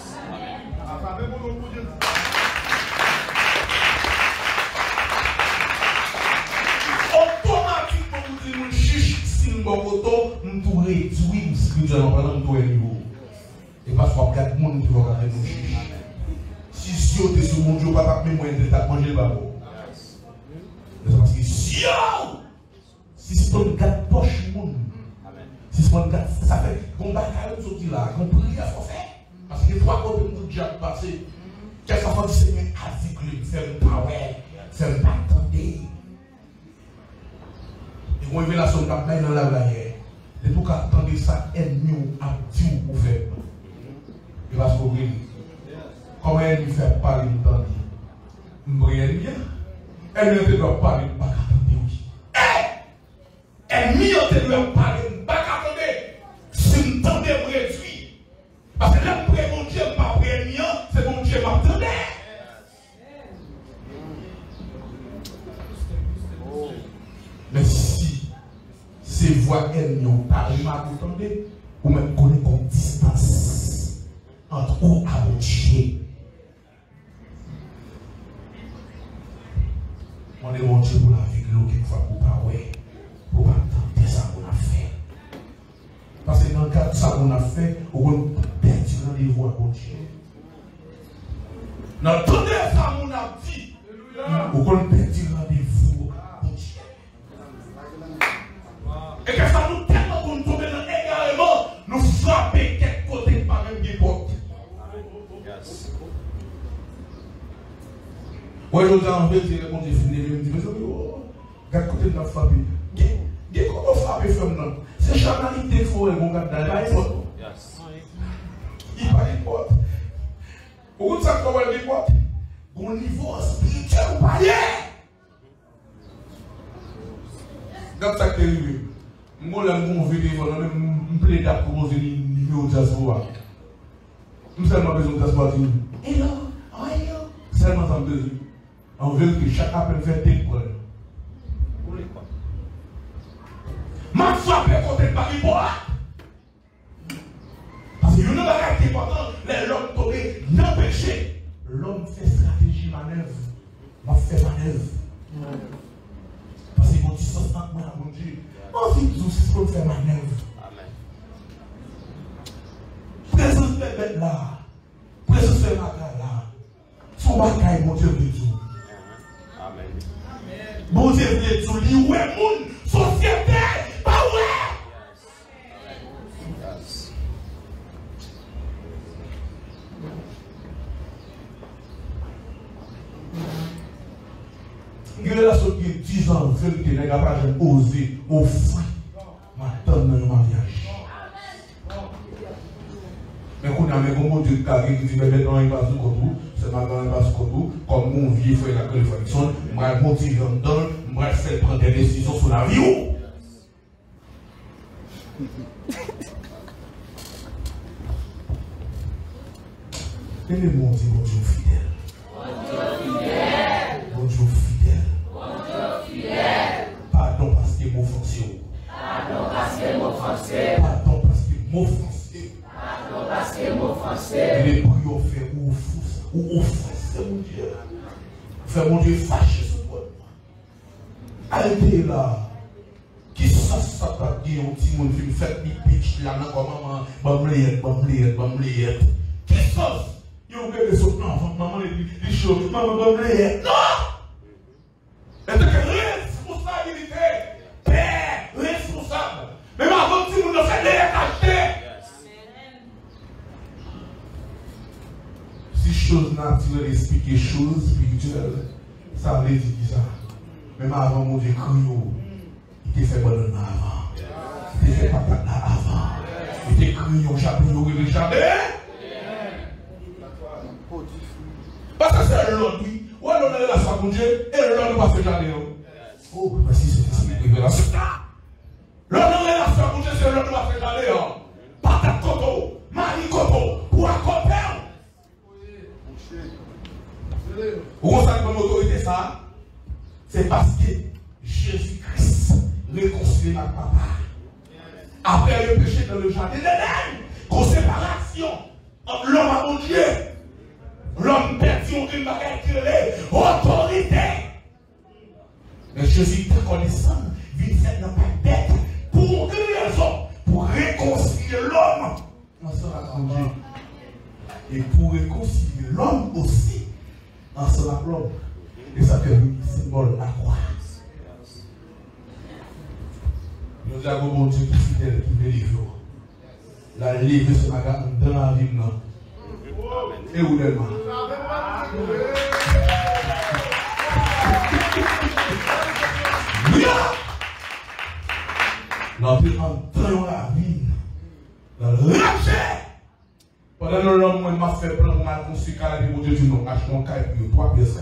Automatiquement, vous dites, mon chichou, si nous avons auto, nous devons réduire spirituellement pendant nous devons niveau. Et parce qu'on regarde le monde qui va regarder mon chichou. Si si vous êtes sur mon Dieu, papa, mais moi, je vais manger le babo. C'est parce que si si c'est un gars de poche, si c'est un gars, ça fait qu'on va quand même sortir là, qu'on prie à faire. Parce que trois côtés de déjà passé, qu'est-ce qu'on va dire, mais avec lui, faire un power, faire un attendre. Et quand il la son cap dans la barrière, et pour qu'attendre ça, ennemi ou actif ou faire. Il va se couvrir. Comment elle lui fait parler de temps? Il me regarde bien. Elle ne doit pas parler de pas attendre. Elle n'y a pas de parler, pas attendre. Si vous tendez à réduire. Parce que là, voix elle n'y ont pas remarqué, vous entendez? Ou même connaît comme distance entre vous et mon Dieu. On est mon Dieu pour la vie, l'eau qu'il faut pour pas ouais, pour pas tenter ça qu'on a fait. Parce que dans le cas de ça qu'on a fait, on va perdre rendez-vous à mon Dieu. Dans le temps de ça qu'on a dit, on va perdre rendez-vous à mon Dieu. Et que ça nous tellement qu'on tombe dans également, nous frapper quelque côté par même des portes. Moi, je dis en fait, c'est quand j'ai fini, je me dis, mais regarde côté de la frappe. Qu'est-ce qu'on frappe femme non? C'est charnalité qu'il faut regarder dans la porte. Il va les portes. Au bout de ça, qu'on va les portes, au niveau spirituel, on va y aller. Regarde ça qui est arrivé. Moi, là, je vais venir, je vais plaider pour poser le numéro de diaspora. Nous seulement besoin de diaspora. Hello, how are you? Seulement ça besoin. On veut que chaque appel fait des problèmes. Ma frappe est contre le pari pour parce que nous n'avons pas été important, l'homme tombé dans le péché. L'homme fait stratégie, manœuvre. M'a fait manœuvre. Parce que mon Dieu, ça moi à mon Dieu. On dit tout ce qu'on fait manœuvre. Amen. Présence de bête là. Présence de bataille là. Son bataille, mon Dieu, veut tout. Amen. Mon Dieu, veut tout. Lui, ouais, mon société. Pas ouais. Yes. Il y a la sorte qui est dix ans, vérité, les gars pas jamais osé offrir maintenant dans le mariage. Mais quand on a un mot de carré qui dit, mais maintenant il passe comme vous, c'est maintenant il passe comme vous, comme mon vieux frère la réflexion, je vais motiver en dedans, je vais faire prendre des décisions sur la vie. Et les mots disent, mon Dieu fidèle. Mon Dieu fidèle. Mon Dieu fidèle. Pardon parce que m'offensé. Pardon parce que m'offensé. Pardon parce que m'offensé. Pardon parce que m'offensé. Et les prières fait ou offenser mon Dieu. Faire mon Dieu fâché sur moi. Arrêtez là. Qui ça ça t'a dit un petit monde qui me fait des pitch là dans comme maman, bamliette, bamliette, bamliette. Qui ça? Il y a un bébé sur non, maman il dit chaud, maman bamliette. Non! Et c'est que responsabilité, père, responsable. Même avant que tu nous fasses les acheter. Si chose naturelle explique choses spirituelles, ça veut dire ça. Même avant mon Dieu criot, il t'a fait bon avant. Il t'a fait patate avant. Il t'a criot, chapeau, il t'a chapeau. Parce que c'est l'autre, oui. Ou alors on est là sur mon Dieu, et l'autre ne va pas se garder. Oh, mais si c'est une révélation. L'autre on est là sur mon Dieu, c'est l'autre ne va pas se garder. Patate coco, mari coco, pour accompagner. Vous savez comme autorité ça? C'est parce que Jésus-Christ réconcilie avec papa. Après le péché dans le jardin d'Éden, grosse séparation entre l'homme et mon Dieu. L'homme perdu une bagarre qui est autorité. Mais Jésus est reconnaissant, vite fait dans pas bête, pour une raison, pour réconcilier l'homme ensemble avec mon Dieu. Et pour réconcilier l'homme aussi ensemble avec l'homme. Et ça fait un symbole à croix. Nous avons mon Dieu qui est fidèle, qui délivre. La livre ce matin dans la vie. Et où est-ce que nous avons entré la vie. Dans le rapché. Pendant que l'homme m'a fait prendre pour mal construire carré, mon Dieu dit non, achète mon carré pour trois pièces.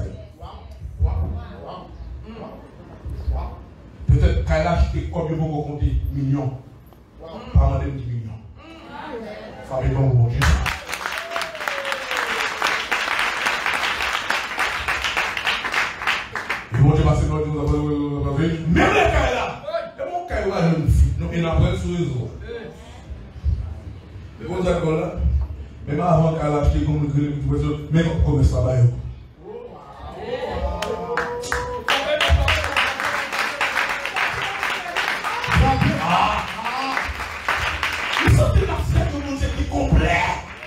Peut-être qu'elle a acheté combien de gens compter millions. Pas moins de dix millions. Ça dépend de mon Dieu. Et mon Dieu, parce que nous avons même les cailles là. Et mon caille là, une fille, nous, il sur les autres. Mais on d'accord là. Même avant qu'elle achète comme le grille, mais comme ça va. Ils sont des marseillais de mon Dieu qui complet.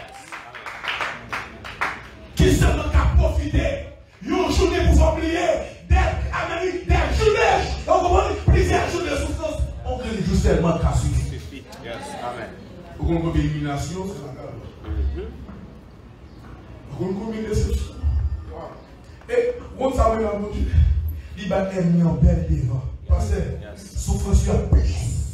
Qui sont dans qu'à profiter. Ils ont journée pour oublier. Des Amériques, des journées. On comprend plusieurs journées de souffrance. On crée juste tellement qu'à suivre. Amen. Vous comprenez combien d'élimination, c'est la garde. Vous comprenez combien de déception. Et, vous savez, mon Dieu, il va être mis en belle devant. Parce que souffrance sur la paix.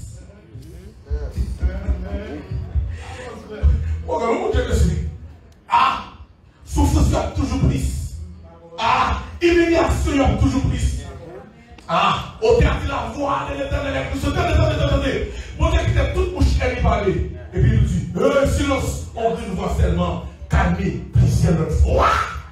Regarde, mon Dieu, que c'est. Ah, souffrance sur toujours plus. Ah, humiliation sur toujours plus. Ah, au théâtre de la voix de l'éternel est plus. Attendez, attendez, attendez. Mon Dieu, qui était toute bouche, elle y parlait. Et puis il nous dit, euh, silence, on veut nous voir seulement calmer plusieurs autres fois.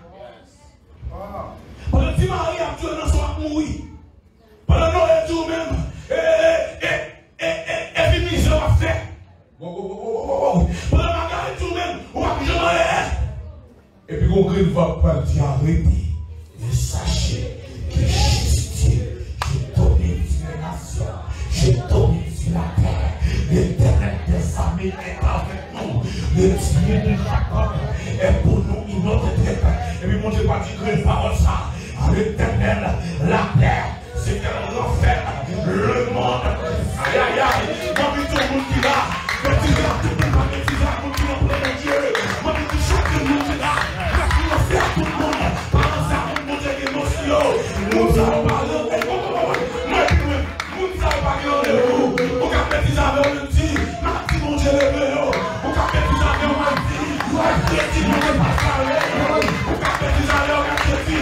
Pendant que Marie a tué dans son mourir. Pendant que Noël dit même, et, et, et, et, et, et, je vais faire. Pendant que Margaret dit même, on va que je vais. Et puis on ne va pas dire arrêtez. Et sachez que justice, j'ai donné sur les nations, j'ai donné sur la terre. L'éternel des armées est avec nous. Le Dieu de Jacob est pour nous une autre tête. Et puis mon Dieu va dire une parole ça. L'éternel, la terre, c'est qu'elle l'enfer, le monde. Aïe aïe aïe, moi je tout le monde qui l'a. Mais tu l'as tout le monde, mais tu l'as tout le monde, mon Dieu. Moi je dis chaque monde qui l'a. Mais tu l'as fait à tout le monde. Pendant ça, mon Dieu est émotion. Nous allons parler. Moi je dis, nous allons parler de vous. Au cas où tu avais le dit, merci mon Dieu le meilleur. Au cas où tu avais le dit, moi je dis, mon Dieu pas parler. Au cas où tu avais le dit,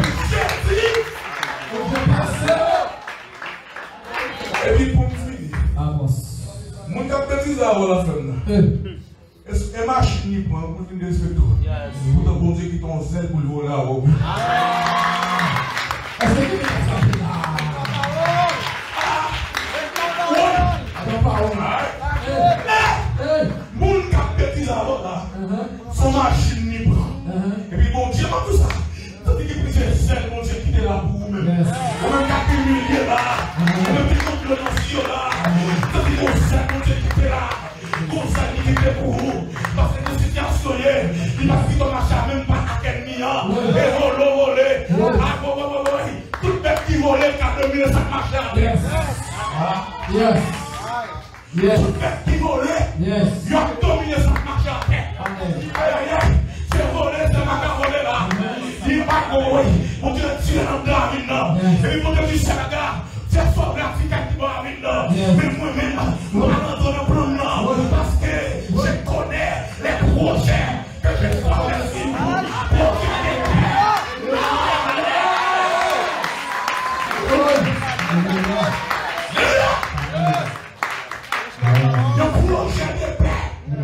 et puis pour me finir, mon cap de tis à la femme. Est-ce que machine ni prend pour finir de ce tout? Pour te bon Dieu qui t'en zèle pour le voler à vous. Est-ce que tu veux ça? Mon cap de tis à la son machine ni prend. Et puis bon Dieu, tout ça. Tandis que plusieurs zèles, mon Dieu, qui est là pour vous-même. On a quatre milliers là. On a des complotations là. Tandis que mon zèle, mon Dieu, qui est là. Mon zèle, qui était pour vous. Parce que cette situation, il m'a fait ton achat même pas à quel milliard. Et volo, volé. Ah, bon, bon, bon, bon. Tout le monde qui volait, quatre mille, ça marche là. Yes. Yes. Tout le monde qui volait. Yes. Il a dominé, ça marche là. Aïe, aïe, aïe. C'est volé, c'est ma car volé là. Il va courir, mon Dieu tire dans la ville là. Et puis mon Dieu dit c'est la gare, c'est soit l'Afrique qui va la ville là. Mais moi-même, moi je rentre dans le plan là. Parce que je connais les projets que je fais pour faire des terres. Le projet des paix.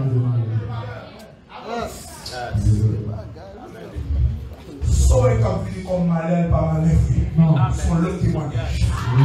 Soit il comme fini comme malin par malin sont le témoignage.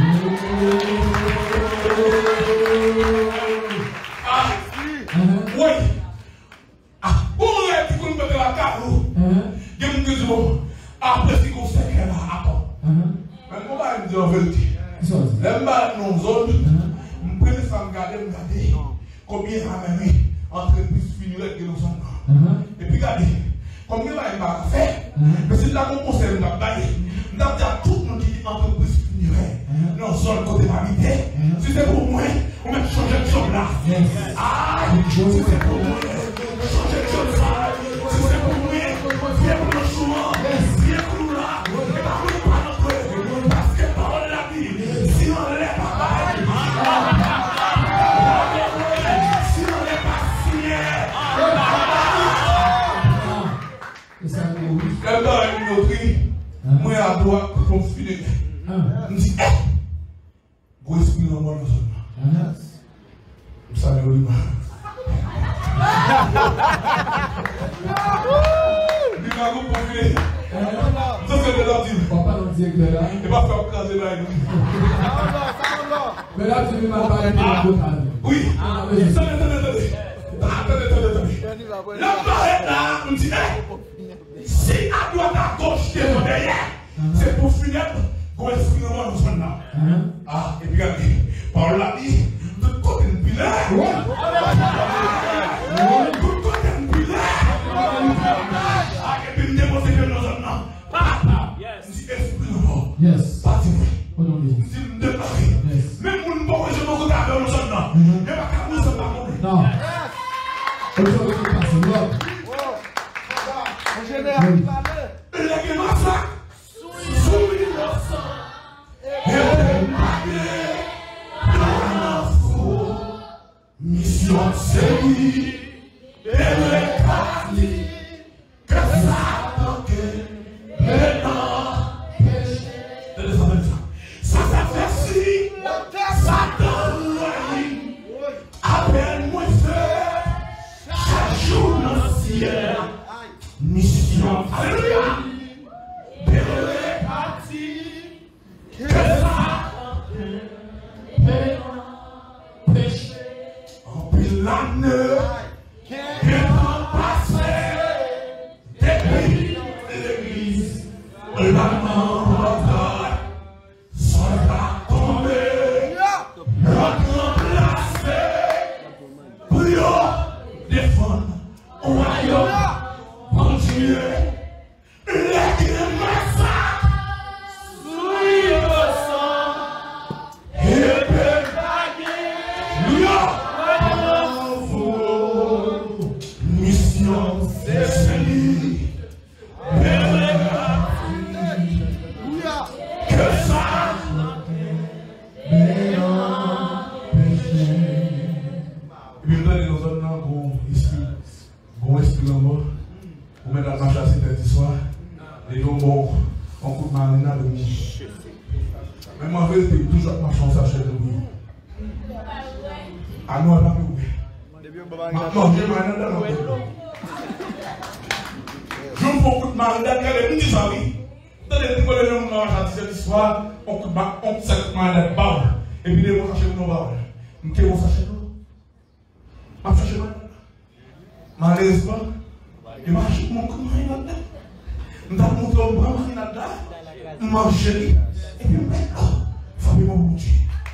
Ah, oui. Ah, pour les petits qu'on peut faire la carreau, il y a une question. Après, si on sait qu'elle a attend. Mais comment elle me dit en vérité? L'aime pas nos zones. Je prends ça, me garder, me garder. Combien ça m'a mis entreprise finirait que nous sommes. Et puis, regardez. Comme il va faire, mais c'est là qu'on conseille de bailler. Nous avons dit à tout le monde qui dit entreprise finirait dans la zone côté m'habiter. Si c'est pour moi, on va changer de job là. Ah, si c'est pour moi, changer de job là. Si c'est pour moi, viens pour le chemin, viens pour nous là. Et pas pour nous pas notre parce que parole la vie, si on ne l'est pas, si on ne l'est pas signé. Quand il y a une autre, moi à droite, comme je suis de je me dis, eh, vous esprit dans mon seulement. Vous savez, vous savez, vous savez, ça c'est de l'ordine. Papa nous dit que là. Et pas faire craser là. Mais là, tu ne m'as pas arrêté de la bouteille. Oui. Oui. Attendez, attendez, attendez. Attendez, attendez, attendez. La barrette là, on dit, si à droite, à gauche, devant, derrière, c'est pour finir, qu'on exprime dans ce là. Ah, et puis regardez, par là, de côté de pilar. De côté de pilar. Ah, et puis, déposer que nous sommes là. Papa, on dit, exprime. Yes. Parti. Oh non, oui. Si nous démarrons, même si nous ne pouvons pas regarder nous sommes là. Il n'y a pas qu'à nous sommes là. Non. On va pas passer là. On génère qui parle. Les massacres. Souris le sang. Et le malgré. Dans la mission série. Et le catholique. Que ça toque. Et non. Ça fait si. Ça donne à peine moins fait. Chaque jour dans le ciel. Mission. Alléluia. Belle partie. Que ça. Péché. En pile l'année. Et en passé. Depuis l'église. La main regarde. Sans pas tomber. Remplacer. Pour défendre. On va continuer. Les massacres. Souris le sang. Et mission c'est fini. Que ça. Et puis, dans nos zones, on esprit, on esprit en mort. On met dans la marche à cette soir. Et donc, on coupe ma marina de mouche. Même en vérité, toujours ma chance à chercher de mouche. Ah non, elle n'a pas oublié. Maintenant, j'ai ma dans le je me prends coup de mandat, elle est venue ça, oui. Dans les petits collègues, on mange à cette soir, on coupe de mandat de barbe. Et puis, on cherche nos barbe. On cherche nous. On cherche nous. Malheureusement, il m'a acheté mon coup de mandat. On a montré au bras de mandat. On m'a acheté. Et puis, maintenant, il faut que je me bouge.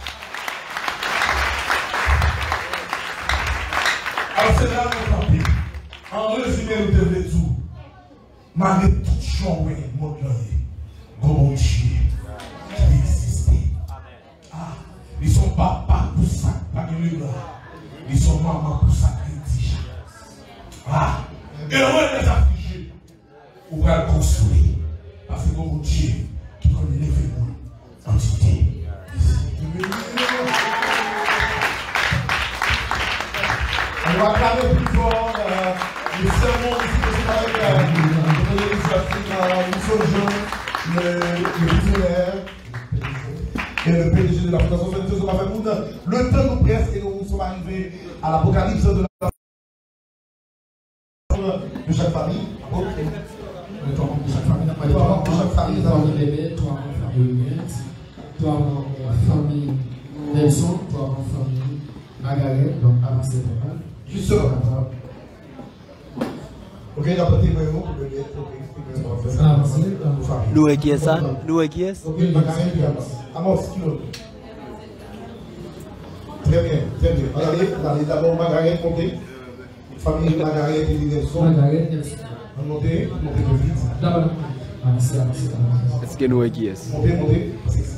Alors, c'est là notre papier. En résumé, nous devons tout. Malgré tout choué, mon Dieu, bon Dieu, qui existe. Ah, ils sont papa pour ça, pas que le bras. Ils sont maman pour ça, crédit. Ah, et on va les afficher. On va le construire. Parce que bon Dieu, qui connaît l'événement, entité. On va acclamer plus fort euh, le sermon ici de avec le, le visionnaire et le P D G de la Fondation Saint-Joseph Mafamoun. Le temps nous presse et nous sommes arrivés à l'apocalypse de la de chaque famille. Le temps de chaque famille, de chaque famille, toi, mon bébé, toi, mon famille, toi, mon famille Nelson, toi, mon famille Margaret, donc avancez pas mal. Juste ça. Ok, il a pas de mots pour le mettre. Nous qui est ça? Nous qui est? Ok, Margaret, Amos, qui l'autre? Très bien, très bien. Regardez, regardez d'abord Margaret, montez. Famille Margaret et Nelson. Margaret Nelson. Montez, montez de vite. D'abord, avancez, avancez. Est-ce que nous qui est? Montez, montez.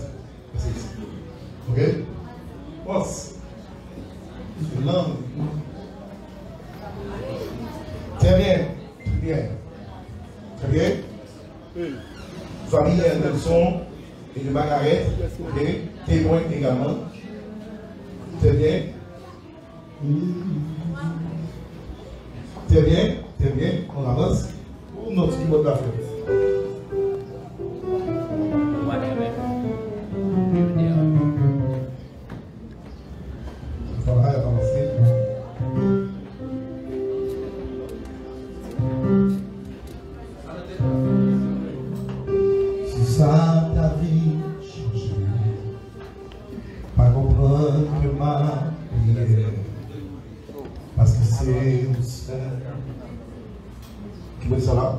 Ok? Boss. Langue. Très bien. Très bien. Très bien. Famille Nelson et de Margaret. Ok? Témoin également. Très bien. Très bien. Très bien. On avance. Ou notre petit mode d'affaires. Voilà, elle a avancé. Si ça ta vie changé, pas comprendre ma prière. c'est où c'est. Qui veut ça là?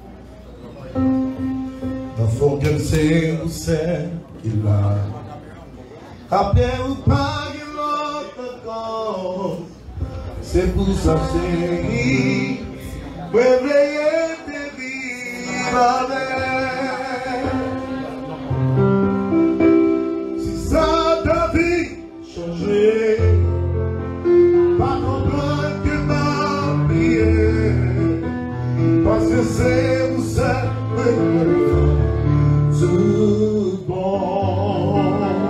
D'enfant qu'elle sait où c'est qu'il a. Après ou pas qu'il l'autre encore. C'est pour ça chérie. Réveiller tes vies avec. Si ça t'a vie changé. Pas comprendre que ma prière. Parce que c'est où c'est. Tout bon.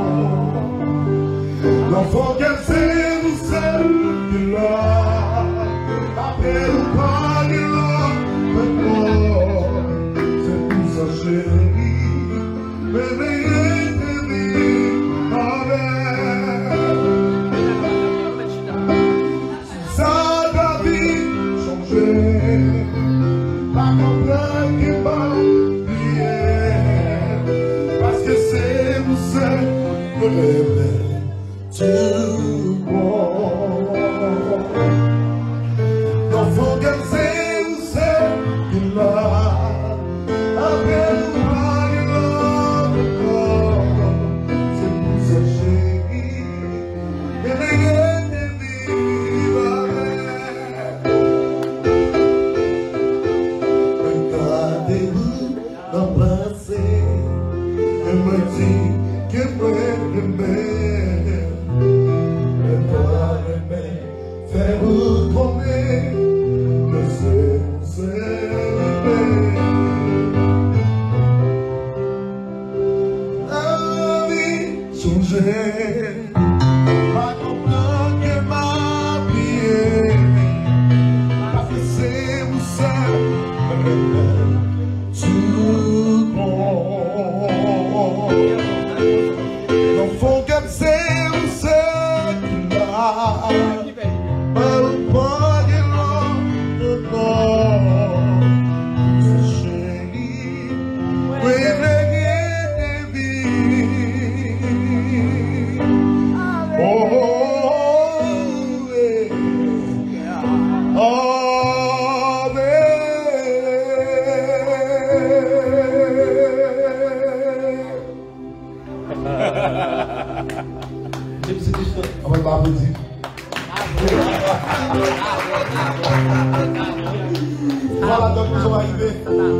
L'enfant qu'elle sait où c'est qu'il a. Après ou pas qu'il a maintenant. C'est tout ça chérie. Réveillez tes vies avec. Ça t'a vie changé. Pas comprendre qu'il va. Parce que c'est vous seul que rêver tout bon. L'enfant qu'elle sait où c'est qu'il a. Après le mal et l'autre corps. C'est pour ça chérie. Et rien ne vivre avec. Regardez-vous dans le passé. Elle m'a dit que moi j'aimais, et toi j'aimais, faire vous tomber, mais c'est, c'est la vie changeait, pas comprendre que m'a plié, parce que c'est vous seul, tout bon. L'enfant qu'elle sait où c'est qu'il a. Elle pas de l'autre corps. C'est chérie. Réveillez tes vies. Oh, oui. Oh, oui. On va pas applaudir. Voilà donc nous sommes arrivés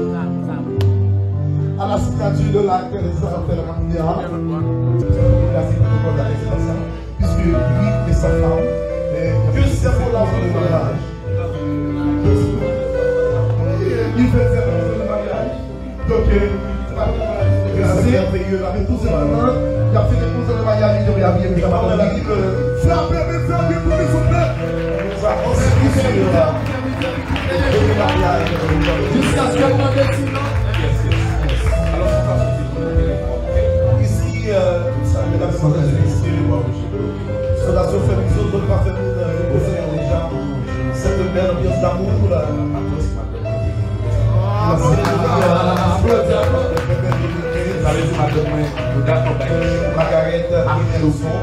à la signature de l'acte de sa fait la caméra. La signature de l'acte, c'est pas ça. Puisque lui et sa femme, que symbole le mariage. Il fait faire le mariage. Donc, c'est merveilleux. Avec tous ces moments, il a fait des choses de mariage. Il a bien mis la main dans la Bible. Frappez, mais frappez pour les autres. Nous avons ce qui le mariage. Jusqu'à ce qu'on ait dit non. Ici, mesdames et messieurs, Fondation Féminisme ne peut pas faire nous déjà cette belle ambiance d'amour. Margaret et le fond.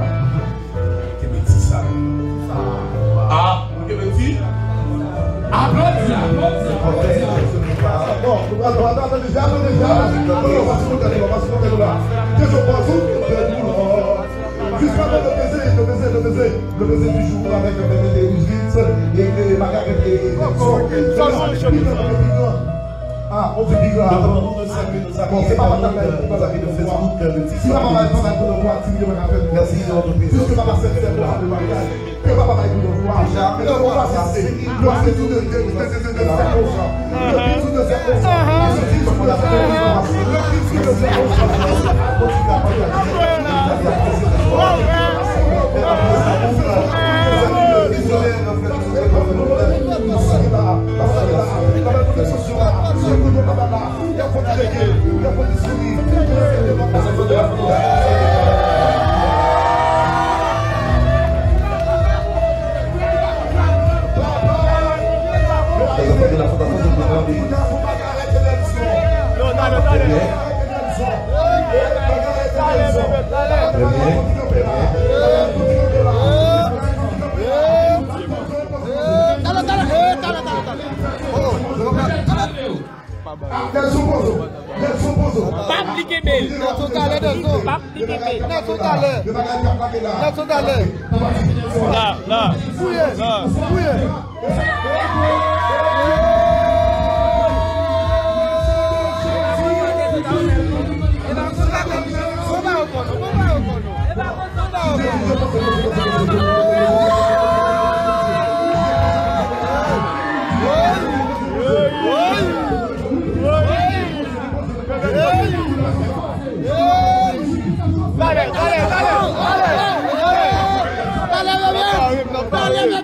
Ah, vous avez dit? Applaudis, applaudis. Non, attends, attends, déjà, déjà. On va se contenter, on va se contenter là. Je pense que jusqu'à le baiser, le baiser, le baiser, le baiser du jour avec le bébé des Louis et Margaret et ah, on fait big là. Bon, c'est pas ma table, vous avez de Facebook, de TikTok. Si papa va être pour le voir, si vous avez merci de votre plaisir. Puisque papa s'est fait pour le mariage, que papa va être pour le voir. Mais on va assister. Le c'est tout de cette chose. Le tout de cette chose. Et ce qui est pour la faire, le tout de cette chose. Continue à parler Nelson Pozo. Nelson Pozo. Pas pliqué belle. Nelson Dalé, Nelson. Pas pliqué belle. Nelson Dalé. Nelson Dalé. Là, là. Fouillez. Là. Fouillez. Dale, dale, dale, dale,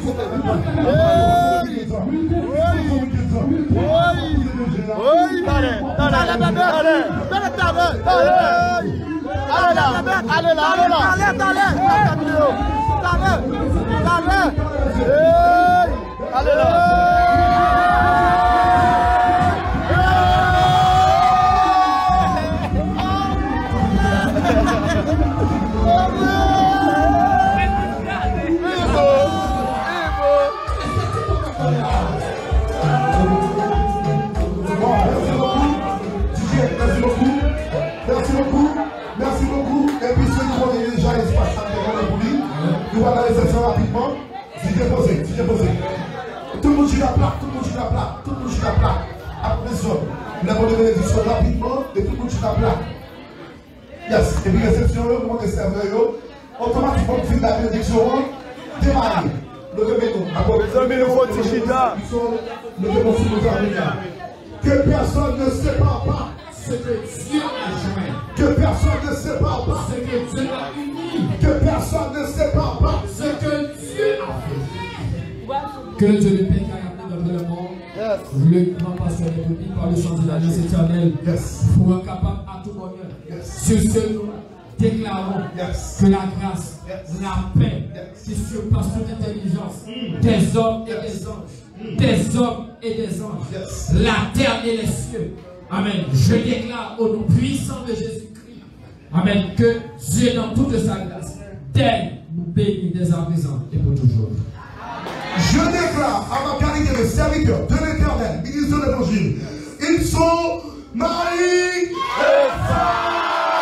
Merci beaucoup, merci beaucoup. Et puis, ceux qui ont déjà l'espace intérieur pour lui, nous allons la réception rapidement. Si j'ai posé, si j'ai posé. Tout le monde gira plat, tout le monde gira plat, tout le monde gira plat. Après ça, nous avons donné l'édition rapidement et tout le monde gira plat. Yes, et puis réception, nous avons des serveurs, automatiquement, nous faisons la bénédiction, démarrer. Nous remettons. Les amis, nous faut Tichita. Nous devons nous arrêter. Que personne ne sépare pas ce que Dieu a joint. Que personne ne sépare pas ce que Dieu a uni. Que personne ne sépare pas ce que Dieu a fait. Que Dieu le Père qui a amené dans le monde, le grand pasteur de République par le chant de la vie éternelle, pour être capable à tout moment. Sur ce, nous déclarons que la grâce, la paix qui surpasse toute intelligence des hommes et des anges, des hommes et des anges, la terre et les cieux. Amen. Je déclare au nom puissant de Jésus-Christ, amen, que Dieu dans toute sa grâce daigne nous bénir dès à présent et pour toujours. Je déclare à ma qualité de serviteur de l'Éternel, ministre de l'Évangile, ils sont mariés et femmes.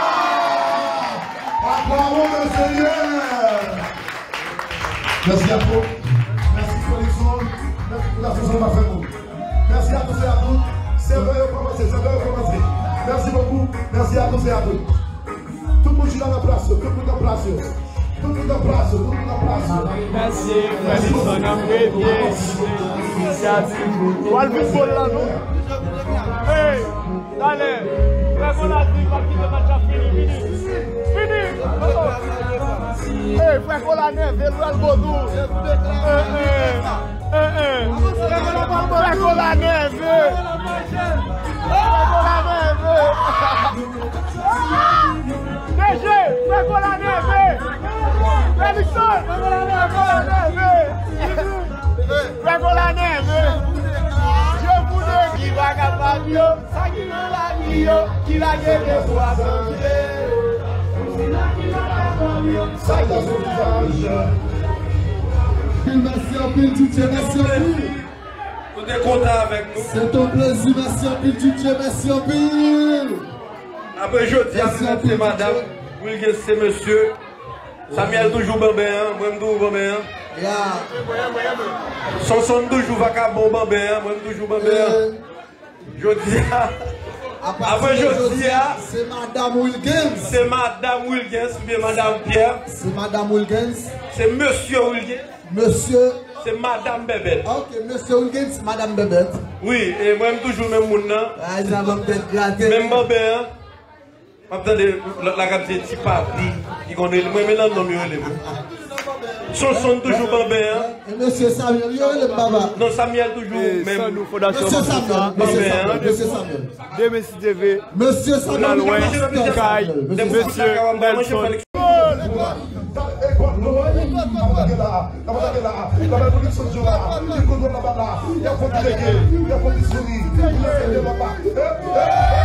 Acclamons le Seigneur. Merci à vous. Merci pour l'exemple. Merci pour la façon de ma famille. Merci à tous et à toutes. Serveur, commencez, serveur, commencez. Merci beaucoup. Merci à tous et à toutes. Tout le monde est dans la place. Tout le monde en place. Tout le monde en place. Tout le monde en place. Merci, merci, son âme est bien. Initiative. Où est le football là, non? Hey, allez. Frère, on a dit qu'il le match a fini. Fini. Fini. Hey, frère, on a neuf. Il doit le bodou. Eh, eh. Eh, eh. Frère, on a neuf. D G, fais quoi la neve? Félixon, fais quoi la neve? Fais quoi la neve? Je vous dis qui va capable, ça qui veut la vie, qui va gagner soit ça qui veut Merci à vous, Dieu, merci à vous. Vous êtes content avec nous. C'est un plaisir, merci à vous, Dieu, merci à vous. Après, je dis à madame, Wilgis, c'est monsieur. Samuel toujours bambé, hein, moi toujours bambé, hein. Son toujours vacabon bambé, hein, moi toujours bambé, hein. Je dis à. Après, je dis à. C'est madame Wilkins. C'est madame Wilkins, ou bien madame Pierre. C'est madame Wilkins. C'est monsieur Wilkins. Monsieur. C'est madame Bébête. Ok, monsieur Wilkins, madame Bébête. Oui, et moi toujours même moun nan. Ah, ça va peut-être gratter. Même bambé, hein. Attendez, la carte de petit papi, qui connaît le même nom, il est Son son toujours bambé, hein. Et monsieur Samuel, il y a le baba. Non, Samuel toujours même. Monsieur Samuel, monsieur Samuel, monsieur Samuel. D M C T V. Monsieur Samuel, monsieur Kai, monsieur Nelson. Il y a